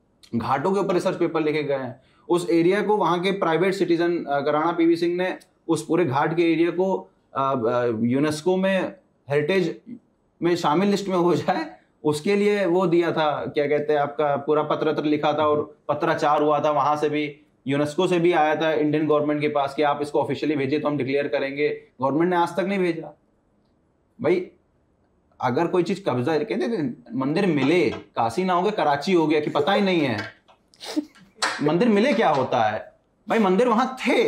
घाटों के ऊपर रिसर्च पेपर लिखे गए हैं। उस एरिया को वहाँ के private citizen Rana PV Singh ने उस पूरे घाट के एरिया को यूनेस्को में हेरिटेज में शामिल लिस्ट में हो जाए, उसके लिए वो दिया था, क्या कहते हैं, आपका पूरा पत्र पत्र लिखा था, और पत्राचार हुआ था, वहां से भी यूनेस्को से भी आया था इंडियन गवर्नमेंट के पास कि आप इसको ऑफिशियली भेजिए तो हम डिक्लेयर करेंगे। गवर्नमेंट ने आज तक नहीं भेजा। भाई अगर कोई चीज कब्जा, कहते थे मंदिर मिले, काशी ना हो गया कराची हो गया कि पता ही नहीं है मंदिर मिले क्या होता है। भाई मंदिर वहां थे,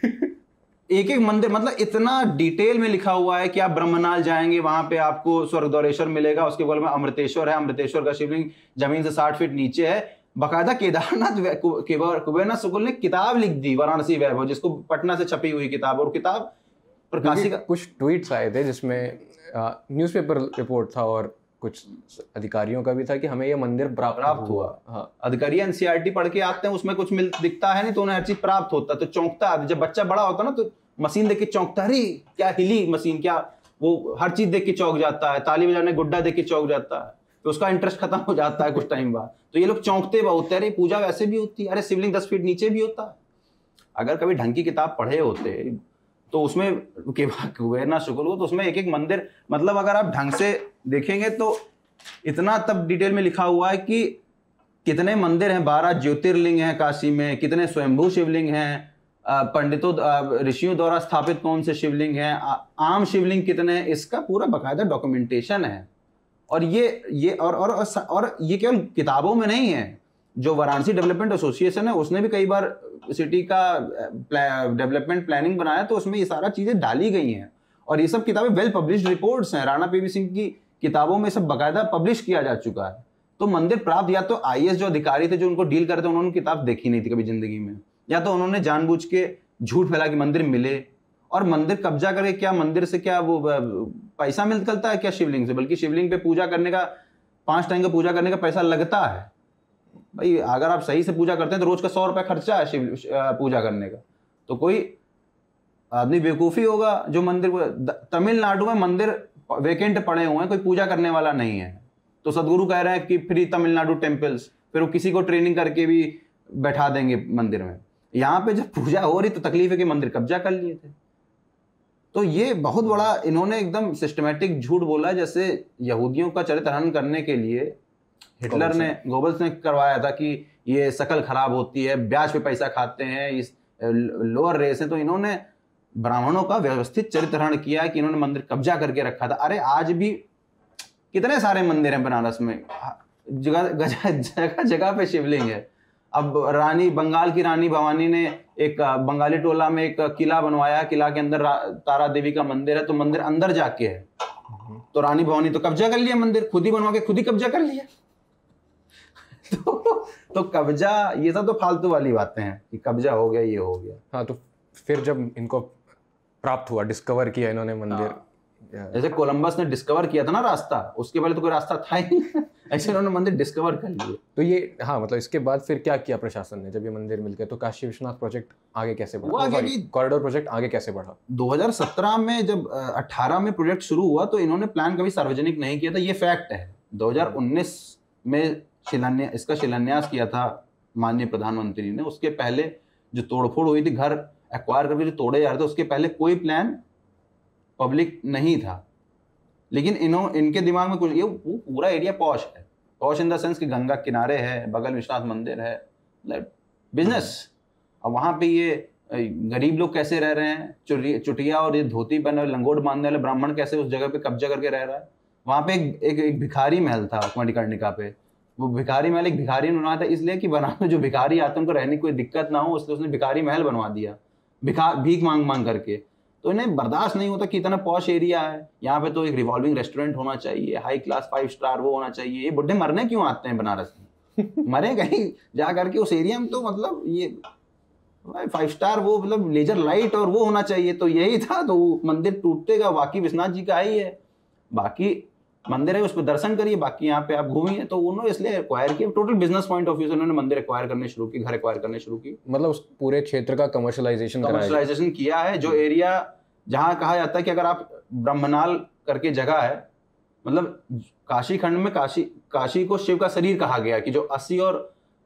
एक एक मंदिर, मतलब इतना डिटेल में लिखा हुआ है कि आप ब्रह्मनाल जाएंगे, वहां पे आपको स्वर्गद्वारेश्वर मिलेगा, उसके बगल में अमृतेश्वर है, अमृतेश्वर का शिवलिंग जमीन से साठ फीट नीचे है। बाकायदा केदारनाथ कुबेरनाथ शुक्ल ने किताब लिख दी, वाराणसी वैभव, जिसको पटना से छपी हुई किताब, और किताब प्रकाशिका। कुछ ट्वीट्स आए थे जिसमें न्यूज़पेपर रिपोर्ट था और कुछ अधिकारियों का भी था कि हमें ये मंदिर प्राप्त प्राप्त हुआ। हाँ, अधिकारी एनसीईआरटी पढ़ के आते हैं, उसमें कुछ मिल दिखता है नहीं तो उन्हें हर चीज प्राप्त होता, तो चौंकता। जब बच्चा बड़ा होता ना तो मशीन देख के चौंकता, अरे क्या हिली मशीन, क्या, वो हर चीज देख के चौंक जाता है, ताली बजाने गुड्डा देख के चौंक जाता है, तो उसका इंटरेस्ट खत्म हो जाता है कुछ टाइम बाद। तो ये लोग चौंकते बहुत है, अरे पूजा वैसे भी होती है, अरे शिवलिंग दस फीट नीचे भी होता है। अगर कभी ढंग की किताब पढ़े होते तो उसमें कुबेरनाथ शुक्ल को, तो उसमें एक एक मंदिर, मतलब अगर आप ढंग से देखेंगे तो इतना तब डिटेल में लिखा हुआ है कि कितने मंदिर हैं, बारह ज्योतिर्लिंग हैं काशी में, कितने स्वयंभू शिवलिंग हैं, पंडितों ऋषियों द्वारा स्थापित कौन से शिवलिंग हैं, आम शिवलिंग कितने हैं, इसका पूरा बकायदा डॉक्यूमेंटेशन है। और ये ये और और और ये केवल किताबों में नहीं है, जो वाराणसी डेवलपमेंट एसोसिएशन है उसने भी कई बार सिटी का डेवलपमेंट प्लानिंग बनाया, तो उसमें ये सारा चीजें डाली गई हैं। और ये सब किताबें वेल पब्लिश्ड रिपोर्ट्स हैं, राणा पीवी सिंह की किताबों में सब बकायदा पब्लिश किया जा चुका है। तो मंदिर प्राप्त, या तो आईएएस जो अधिकारी थे जो उनको डील करते थे, उन्होंने किताब देखी नहीं थी कभी जिंदगी में, या तो उन्होंने जानबूझ के झूठ फैला कि मंदिर मिले, और मंदिर कब्जा करे, क्या मंदिर से क्या वो पैसा मिलता है क्या शिवलिंग से? बल्कि शिवलिंग पे पूजा करने का, पांच टाइम का पूजा करने का पैसा लगता है। भाई अगर आप सही से पूजा करते हैं तो रोज का सौ रुपया खर्चा है शिव पूजा करने का। तो कोई आदमी बेवकूफ़ी होगा जो मंदिर, तमिलनाडु में मंदिर वेकेंट पड़े हुए हैं, कोई पूजा करने वाला नहीं है, तो सदगुरु कह रहे हैं कि फ्री तमिलनाडु टेम्पल्स, फिर वो किसी को ट्रेनिंग करके भी बैठा देंगे मंदिर में। यहाँ पे जब पूजा हो रही तो तकलीफ है कि मंदिर कब्जा कर लिए थे। तो ये बहुत बड़ा इन्होंने एकदम सिस्टमेटिक झूठ बोला, जैसे यहूदियों का चरित्रहनन करने के लिए हिटलर ने, गोबल्स ने करवाया था कि ये शकल खराब होती है, ब्याज पे पैसा खाते हैं, इस लोअर रेस है। तो इन्होंने ब्राह्मणों का व्यवस्थित चरित्रहरण किया है कि इन्होंने मंदिर कब्जा करके रखा था। अरे आज भी कितने सारे मंदिर हैं बनारस में, जगह जगह जगह पे शिवलिंग है। अब रानी, बंगाल की रानी भवानी ने एक बंगाली टोला में एक किला बनवाया, किला के अंदर तारा देवी का मंदिर है, तो मंदिर अंदर जाके है, तो रानी भवानी तो कब्जा कर लिया मंदिर, खुद ही बनवा के खुद ही कब्जा कर लिया। तो, तो कब्जा, ये सब तो फालतू वाली बातें हैं कि कब्जा हो गया, ये हो गया। हाँ, तो फिर जब इनको प्राप्त हुआ, डिस्कवर किया इन्होंने मंदिर, जैसे कोलंबस ने डिस्कवर किया था ना रास्ता, उसके पहले तो कोई रास्ता था ही नहीं, ऐसे इन्होंने मंदिर डिस्कवर कर लिए। तो ये, हाँ मतलब इसके बाद फिर क्या किया प्रशासन ने जब ये मंदिर मिल गए? तो काशी विश्वनाथ प्रोजेक्ट आगे कैसे बढ़ा, कॉरिडोर प्रोजेक्ट आगे कैसे बढ़ा? दो हज़ार सत्रह में जब अठारह में प्रोजेक्ट शुरू हुआ तो इन्होंने प्लान कभी सार्वजनिक नहीं किया था, ये फैक्ट है। दो हज़ार उन्नीस में शिलान्यास, इसका शिलान्यास किया था माननीय प्रधानमंत्री ने। उसके पहले जो तोड़फोड़ हुई थी, घर एक्वायर करके जो तोड़े जा रहे थे, उसके पहले कोई प्लान पब्लिक नहीं था। लेकिन इन्हों इनके दिमाग में कुछ, ये वो पूरा एरिया पॉश है, पॉश इन द सेंस कि गंगा किनारे है, बगल विश्वनाथ मंदिर है, मतलब बिजनेस। अब वहाँ पे ये गरीब लोग कैसे रह रहे हैं, चुटिया और ये धोती पहने वाले, लंगोट बांधने वाले ब्राह्मण कैसे उस जगह पे कब्जा करके रह रहा है। वहाँ पे एक, एक, एक भिखारी महल था मणिकर्णिका पे, वो भिखारी महल एक भिखारी ने बनाया था, इसलिए कि बनाने जो भिखारी आते हैं उनको रहने की कोई दिक्कत ना हो, इसलिए उसने भिखारी महल बनवा दिया, भिखा भीख मांग मांग करके। तो इन्हें बर्दाश्त नहीं होता कि इतना पॉश एरिया है, यहाँ पे तो एक रिवॉल्विंग रेस्टोरेंट होना चाहिए, हाई क्लास फाइव स्टार वो होना चाहिए। ये बुढ़े मरने क्यों आते हैं बनारस में? मरे कहीं जा करके उस एरिया में, तो मतलब ये फाइव स्टार वो मतलब लेजर लाइट और वो होना चाहिए। तो यही था, तो वो मंदिर टूटेगा, बाकी विश्वनाथ जी का ही है, बाकी मंदिर है, उस पर दर्शन करिए, बाकी यहाँ पे आप घूमिए। तो उन्होंने इसलिए एक्वायर किया, total business point of view से उन्होंने मंदिर एक्वायर करने शुरू की, घर एक्वायर करने शुरू की। मतलब उस पूरे क्षेत्र का कमर्शलाइजेशन कमर्शलाइजेशन किया है। जो एरिया जहाँ कहा जाता है कि अगर आप ब्रह्मनाल करके जगह है, मतलब काशी खंड में काशी काशी को शिव का शरीर कहा गया, कि जो अस्सी और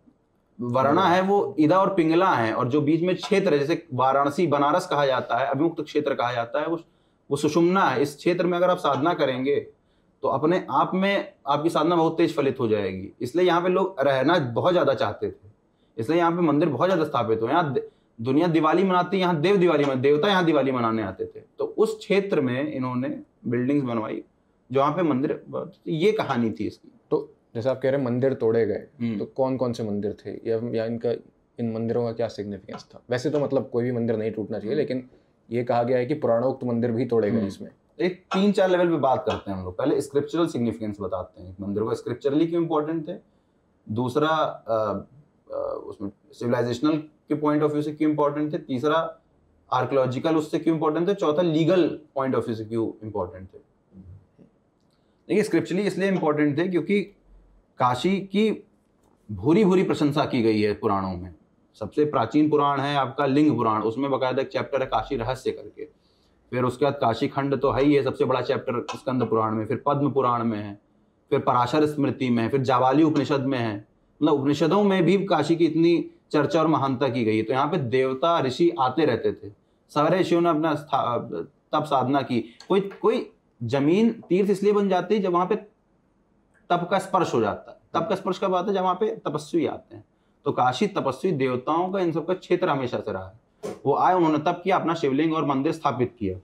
वरना है वो ईदा और पिंगला है, और जो बीच में क्षेत्र है, जैसे वाराणसी बनारस कहा जाता है, अभिमुक्त क्षेत्र कहा जाता है, वो वो सुषुम्ना है। इस क्षेत्र में अगर आप साधना करेंगे तो अपने आप में आपकी साधना बहुत तेज फलित हो जाएगी। इसलिए यहाँ पे लोग रहना बहुत ज्यादा चाहते थे, इसलिए यहाँ पे मंदिर बहुत ज्यादा स्थापित हुए। यहाँ दुनिया दिवाली मनाती है, यहाँ देव दिवाली में देवता यहाँ दिवाली मनाने आते थे। तो उस क्षेत्र में इन्होंने बिल्डिंग्स बनवाई जहाँ पे मंदिर, ये कहानी थी इसकी। तो जैसे आप कह रहे हैं मंदिर तोड़े गए, तो कौन कौन से मंदिर थे, या, या इनका इन मंदिरों का क्या सिग्निफिकेंस था? वैसे तो मतलब कोई भी मंदिर नहीं टूटना चाहिए, लेकिन ये कहा गया है कि पुराणोक्त मंदिर भी तोड़े गए इसमें। एक तीन चार लेवल पे बात करते हैं हम लोग। पहले स्क्रिप्चरल सिग्निफिकेंस बताते हैं, मंदिरों का स्क्रिप्चरली क्यों इंपॉर्टेंट थे, दूसरा आ, आ, उसमें सिविलाइजेशनल के पॉइंट ऑफ व्यू से क्यों इंपॉर्टेंट थे, तीसरा आर्कियोलॉजिकल उससे क्यों इंपॉर्टेंट थे, चौथा लीगल पॉइंट ऑफ व्यू से क्यों इंपॉर्टेंट थे। देखिए स्क्रिप्चरली इसलिए इंपॉर्टेंट थे क्योंकि काशी की भूरी भूरी प्रशंसा की गई है पुराणों में। सबसे प्राचीन पुराण है आपका लिंग पुराण, उसमें बकायदा एक चैप्टर है काशी रहस्य करके। फिर उसके बाद काशी खंड तो है ही है, सबसे बड़ा चैप्टर स्कंद पुराण में, फिर पद्म पुराण में है, फिर पराशर स्मृति में है, फिर जावाली उपनिषद में है। मतलब उपनिषदों में भी काशी की इतनी चर्चा और महानता की गई है। तो यहाँ पे देवता ऋषि आते रहते थे, सारे ऋषियों ने अपना तप साधना की। कोई कोई जमीन तीर्थ इसलिए बन जाती है जब वहाँ पे तप का स्पर्श हो जाता है। तप का स्पर्श कब आता है? जब वहाँ पे तपस्वी आते हैं। तो काशी तपस्वी देवताओं का इन सबका क्षेत्र हमेशा से रहा है। वो आए, उन्होंने तप किया, अपना शिवलिंग और मंदिर स्थापित किया।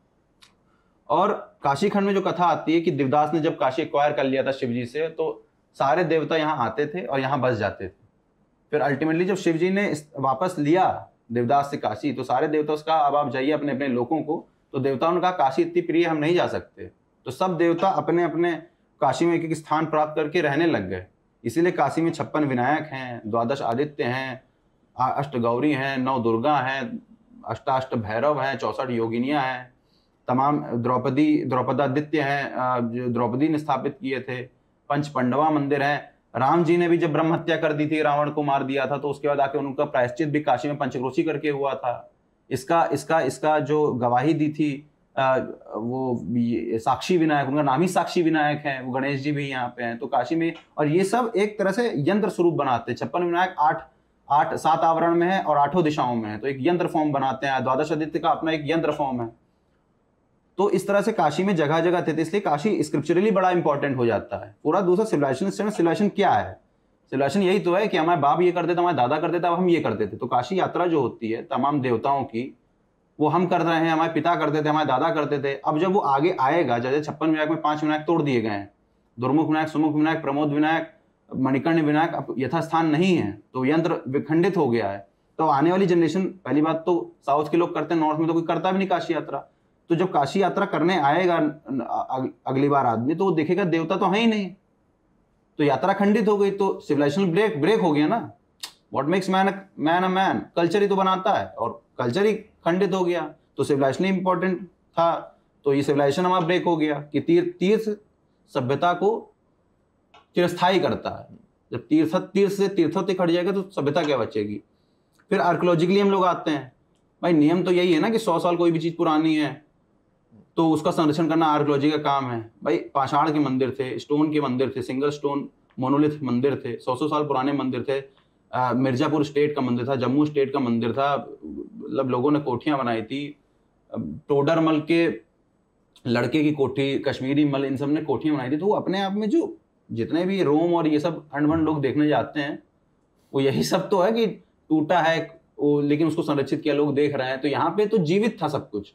और काशी खंड में जो कथा आती है कि देवदास ने जब काशी एक्वायर कर लिया था शिव जी से, तो सारे देवता यहाँ आते थे और यहाँ बस जाते थे। फिर अल्टीमेटली जब शिव जी ने वापस लिया देवदास से काशी, तो सारे देवता उसका अब आप जाइए अपने अपने लोगों को। तो देवताओं ने कहा काशी इतनी प्रिय हम नहीं जा सकते। तो सब देवता अपने अपने काशी में एक एक स्थान प्राप्त करके रहने लग गए। इसीलिए काशी में छप्पन विनायक हैं, द्वादश आदित्य हैं, अष्ट गौरी हैं, नौ दुर्गा हैं, अष्टाष्ट भैरव हैं, चौसठ योगिनियाँ हैं, तमाम द्रौपदी द्रौपदादित्य हैं जो द्रौपदी ने स्थापित किए थे, पंच पांडवा मंदिर हैं। राम जी ने भी जब ब्रह्म हत्या कर दी थी, रावण को मार दिया था, तो उसके बाद आके उनका प्रायश्चित भी काशी में पंचक्रोशी करके हुआ था। इसका इसका इसका जो गवाही दी थी आ, वो साक्षी विनायक, उनका नाम ही साक्षी विनायक है, वो गणेश जी भी यहाँ पे हैं। तो काशी में, और ये सब एक तरह से यंत्र स्वरूप बनाते हैं। छप्पन विनायक आठ आठ सात आवरण में है और आठों दिशाओं में है, तो एक यंत्र फॉर्म बनाते हैं। द्वादश आदित्य का अपना एक यंत्र फॉर्म है। तो इस तरह से काशी में जगह जगह थे, इसलिए काशी स्क्रिप्चरली बड़ा इंपॉर्टेंट हो जाता है। पूरा दूसरा सिविलाइजेशन, सिविलाइजेशन क्या है? सिविलाइजेशन यही तो है कि हमारे बाप ये करते थे, हमारे दादा करते थे, अब हम ये करते थे। तो काशी यात्रा जो होती है तमाम देवताओं की, वो हम कर रहे हैं, हमारे पिता करते थे, हमारे दादा करते थे। अब जब वो आगे आएगा, जैसे छप्पन विनायक में पांच विनायक तोड़ दिए गए हैं, दुर्मुख विनायक, सुमुख विनायक, प्रमोद विनायक, मणिकर्ण विनायक अब यथास्थान नहीं है, तो यंत्र विखंडित हो गया है। तो आने वाली जनरेशन, पहली बात तो साउथ के लोग करते हैं, नॉर्थ में तो कोई करता भी नहीं काशी यात्रा। तो जब काशी यात्रा करने आएगा अगली बार आदमी, तो वो देखेगा देवता तो है ही नहीं, तो यात्रा खंडित हो गई, तो सिविलाइजेशन ब्रेक ब्रेक हो गया ना। What makes man man a man, culture ही तो बनाता है, और कल्चर ही खंडित हो गया, तो सिविलाइजेशन इंपॉर्टेंट था। तो ये सिविलाइजेशन हमारा ब्रेक हो गया कि तीर्थ तीर्थ सभ्यता को चिरस्थायी करता है। जब तीर्थ तीर्थ से तीर्थों तक हट जाएगा तो सभ्यता क्या बचेगी? फिर आर्कियोलॉजिकली हम लोग आते हैं, भाई नियम तो यही है ना कि सौ साल कोई भी चीज पुरानी है तो उसका संरक्षण करना आर्कियोलॉजी का काम है। भाई पाषाण के मंदिर थे, स्टोन के मंदिर थे, सिंगल स्टोन मोनोलिथ मंदिर थे, सौ सौ साल पुराने मंदिर थे। आ, मिर्जापुर स्टेट का मंदिर था, जम्मू स्टेट का मंदिर था, मतलब लोगों ने कोठियां बनाई थी। टोडरमल के लड़के की कोठी, कश्मीरी मल, इन सब ने कोठियां बनाई थी। तो वो अपने आप में जो जितने भी रोम और ये सब अंडवन लोग देखने जाते हैं, वो यही सब तो है कि टूटा है वो, लेकिन उसको संरक्षित किया, लोग देख रहे हैं। तो यहाँ पे तो जीवित था सब कुछ,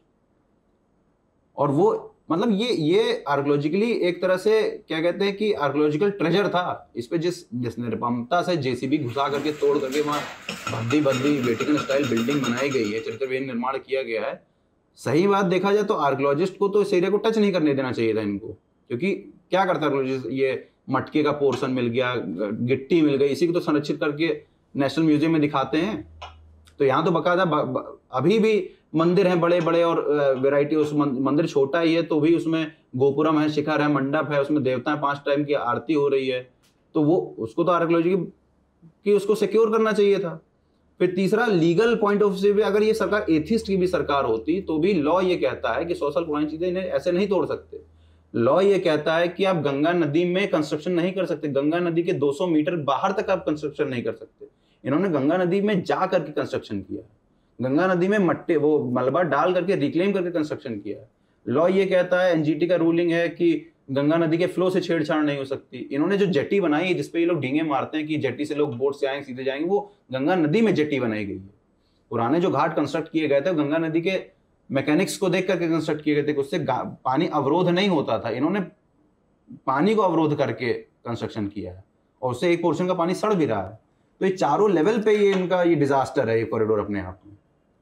और वो मतलब ये ये आर्कियोलॉजिकली एक तरह से क्या कहते हैं कि आर्कियोलॉजिकल ट्रेजर था। इस पे जिस जिस निर्ममता से जेसीबी घुसा करके तोड़ करके वहाँ भद्दी भद्दी वेटिकन स्टाइल बिल्डिंग बनाई गई है, चरित्रविहीन निर्माण किया गया है। सही बात देखा जाए तो आर्कियोलॉजिस्ट को तो इस एरिया को टच नहीं करने देना चाहिए था इनको, क्योंकि क्या करता आर्कियोलॉजिस्ट, ये मटके का पोर्शन मिल गया, गिट्टी मिल गई, इसी को तो संरक्षित करके नेशनल म्यूजियम में दिखाते हैं। तो यहाँ तो बकायदा अभी भी मंदिर हैं बड़े बड़े, और वैरायटी, उस मंदिर छोटा ही है तो भी उसमें गोपुरम है, शिखर है, मंडप है, उसमें देवता है, पांच टाइम की आरती हो रही है। तो वो उसको तो आर्कियोलॉजी की उसको सिक्योर करना चाहिए था। फिर तीसरा, लीगल पॉइंट ऑफ व्यू, अगर ये सरकार एथिस्ट की भी सरकार होती तो भी लॉ ये कहता है कि सौ साल पुरानी चीजें इन्हें ऐसे नहीं तोड़ सकते। लॉ ये कहता है कि आप गंगा नदी में कंस्ट्रक्शन नहीं कर सकते, गंगा नदी के दो सौ मीटर बाहर तक आप कंस्ट्रक्शन नहीं कर सकते। इन्होंने गंगा नदी में जा करके कंस्ट्रक्शन किया, गंगा नदी में मट्टे वो मलबा डाल करके रिक्लेम करके कंस्ट्रक्शन किया है। लॉ ये कहता है, एनजीटी का रूलिंग है कि गंगा नदी के फ्लो से छेड़छाड़ नहीं हो सकती। इन्होंने जो जेटी बनाई है जिसपे ये लोग डींगे मारते हैं कि जेटी से लोग बोट से आएंगे सीधे जाएंगे, वो गंगा नदी में जेटी बनाई गई है। पुराने जो घाट कंस्ट्रक्ट किए गए थे गंगा नदी के मैकेनिक्स को देख करके कंस्ट्रक्ट किए गए थे, उससे पानी अवरोध नहीं होता था। इन्होंने पानी को अवरोध करके कंस्ट्रक्शन किया है, और उससे एक पोर्शन का पानी सड़ भी रहा है। तो ये चारों लेवल पे ये इनका ये डिजास्टर है, ये कॉरिडोर अपने आप में।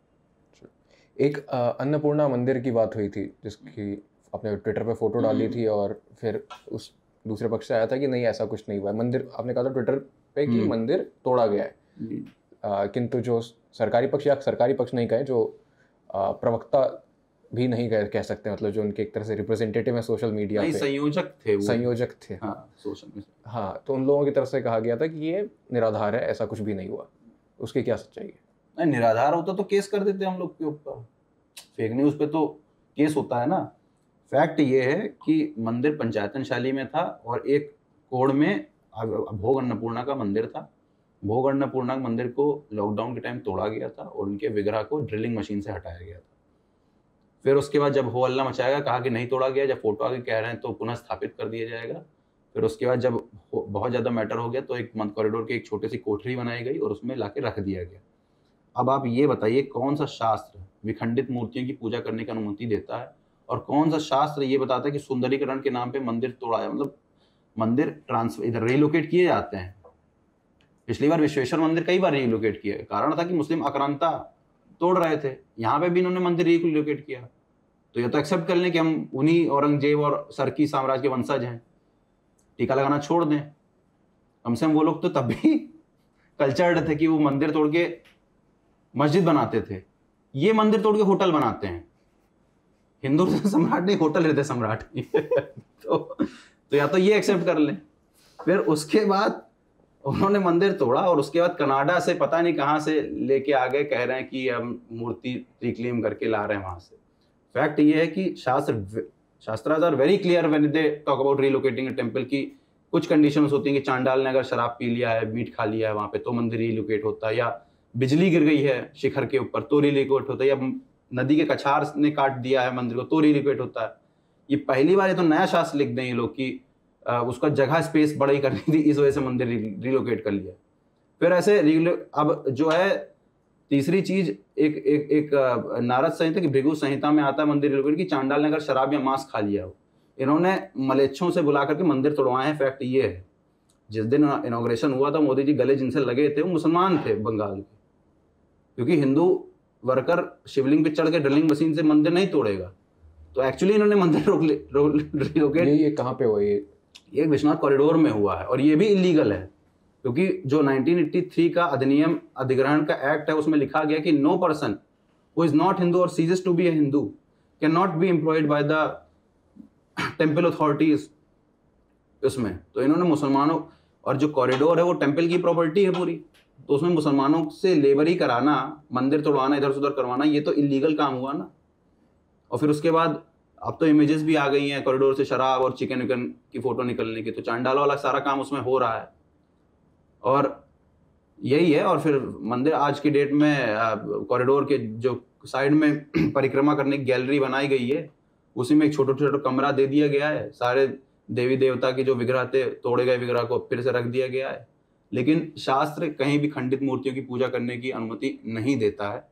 एक अन्नपूर्णा मंदिर की बात हुई थी जिसकी आपने ट्विटर पे फोटो डाली थी, और फिर उस दूसरे पक्ष से आया था कि नहीं ऐसा कुछ नहीं हुआ है। मंदिर आपने कहा था ट्विटर पे कि मंदिर तोड़ा गया है, आ, किंतु जो सरकारी पक्ष, या सरकारी पक्ष नहीं कहे, जो आ, प्रवक्ता भी नहीं कह, कह सकते, मतलब जो उनके एक तरह से रिप्रेजेंटेटिव है सोशल मीडिया पे, संयोजक थे वो। संयोजक थे हाँ, सोशल में। हाँ, तो उन लोगों की तरफ से कहा गया था कि ये निराधार है, ऐसा कुछ भी नहीं हुआ। उसकी क्या सच्चाई है? नहीं, निराधार होता तो केस कर देते हम लोग के ऊपर, फेक न्यूज़ पे तो केस होता है ना। फैक्ट ये है कि मंदिर पंचायतन शैली में था, और एक कोड में भोग अन्नपूर्णा का मंदिर था। भोग अन्नपूर्णा मंदिर को लॉकडाउन के टाइम तोड़ा गया था, और उनके विग्रह को ड्रिलिंग मशीन से हटाया गया था। फिर उसके बाद जब हो हल्ला मचाएगा, कहा कि नहीं तोड़ा गया, जब फोटो आगे कह रहे हैं तो पुनः स्थापित कर दिया जाएगा। फिर उसके बाद जब बहुत ज़्यादा मैटर हो गया तो एक कॉरिडोर की एक छोटी सी कोठरी बनाई गई, और उसमें लाके रख दिया गया। अब आप ये बताइए, कौन सा शास्त्र विखंडित मूर्तियों की पूजा करने की अनुमति देता है, और कौन सा शास्त्र ये बताता है कि सुंदरीकरण के नाम पे मंदिर तोड़ा है? मतलब मंदिर ट्रांसफर इधर रिलोकेट किए जाते हैं। पिछली बार विश्वेश्वर मंदिर कई बार रिलोकेट किया, कारण था कि मुस्लिम आक्रांता तोड़ रहे थे, यहाँ पे भी इन्होंने मंदिर रिलोकेट किया। तो ये तो एक्सेप्ट कर लें कि हम उन्हीं औरंगजेब और सरकी साम्राज्य के वंशज हैं, टीका लगाना छोड़ दें। कम से कम वो लोग तो तब भी कल्चर्ड थे कि वो मंदिर तोड़ के मस्जिद बनाते थे। ये मंदिर तोड़ के होटल बनाते हैं। हिंदू हृदय सम्राट नहीं, होटल हृदय सम्राट तो तो या तो ये एक्सेप्ट कर लें। फिर उसके बाद उन्होंने मंदिर तोड़ा और उसके बाद कनाडा से पता नहीं कहाँ से लेके आ गए, कह रहे हैं कि हम मूर्ति रिक्लेम करके ला रहे हैं वहां से। फैक्ट ये है कि शास्त्र शास्त्रास are very clear when they talk about relocating a temple की कुछ कंडीशंस होती हैं कि चांडाल ने अगर शराब पी लिया है, मीट खा लिया है वहां पे, तो मंदिर रिलोकेट होता है, या बिजली गिर गई है शिखर के ऊपर तो रिलोकेट होता है, या नदी के कछार ने काट दिया है मंदिर को तो रिलोकेट होता है। ये पहली बार ये तो नया शास्त्र लिख दें ये लोग कि उसका जगह स्पेस बड़ी करनी थी, इस वजह से मंदिर रिलोकेट कर लिया। फिर ऐसे अब जो है तीसरी चीज, एक एक एक नारद संहिता की भृगु संहिता में आता है मंदिर रिलोकेट की चांडाल ने अगर शराब या मांस खा लिया हो। इन्होंने मलेच्छों से बुला करके मंदिर तोड़वाए हैं। फैक्ट ये है, जिस दिन इनॉग्रेशन हुआ था मोदी जी गले जिनसे लगे थे वो मुसलमान थे बंगाल के, क्योंकि हिंदू वर्कर शिवलिंग पे चढ़ के ड्रिलिंग मशीन से मंदिर नहीं तोड़ेगा। तो एक्चुअली इन्होंने मंदिर रिलोकेट ये, ये कहाँ पे हुआ? ये ये विश्वनाथ कॉरिडोर में हुआ है और ये भी इलीगल है, क्योंकि जो नाइनटीन एटी थ्री का अधिनियम अधिग्रहण का एक्ट है उसमें लिखा गया कि no person who is not Hindu और ceases to be a Hindu can not be employed by the temple authorities. उसमें तो इन्होंने मुसलमानों, और जो कॉरिडोर है वो टेम्पल की प्रॉपर्टी है पूरी, तो उसमें मुसलमानों से लेबर ही कराना, मंदिर तोड़वाना, इधर से उधर करवाना, ये तो इलीगल काम हुआ ना। और फिर उसके बाद अब तो इमेजेस भी आ गई हैं कॉरिडोर से शराब और चिकन विकन की फोटो निकलने की, तो चांडाल वाला सारा काम उसमें हो रहा है और यही है। और फिर मंदिर आज की डेट में कॉरिडोर के जो साइड में परिक्रमा करने की गैलरी बनाई गई है, उसी में एक छोटा छोटा कमरा दे दिया गया है। सारे देवी देवता के जो विग्रह थे, तोड़े गए विग्रह को फिर से रख दिया गया है। लेकिन शास्त्र कहीं भी खंडित मूर्तियों की पूजा करने की अनुमति नहीं देता है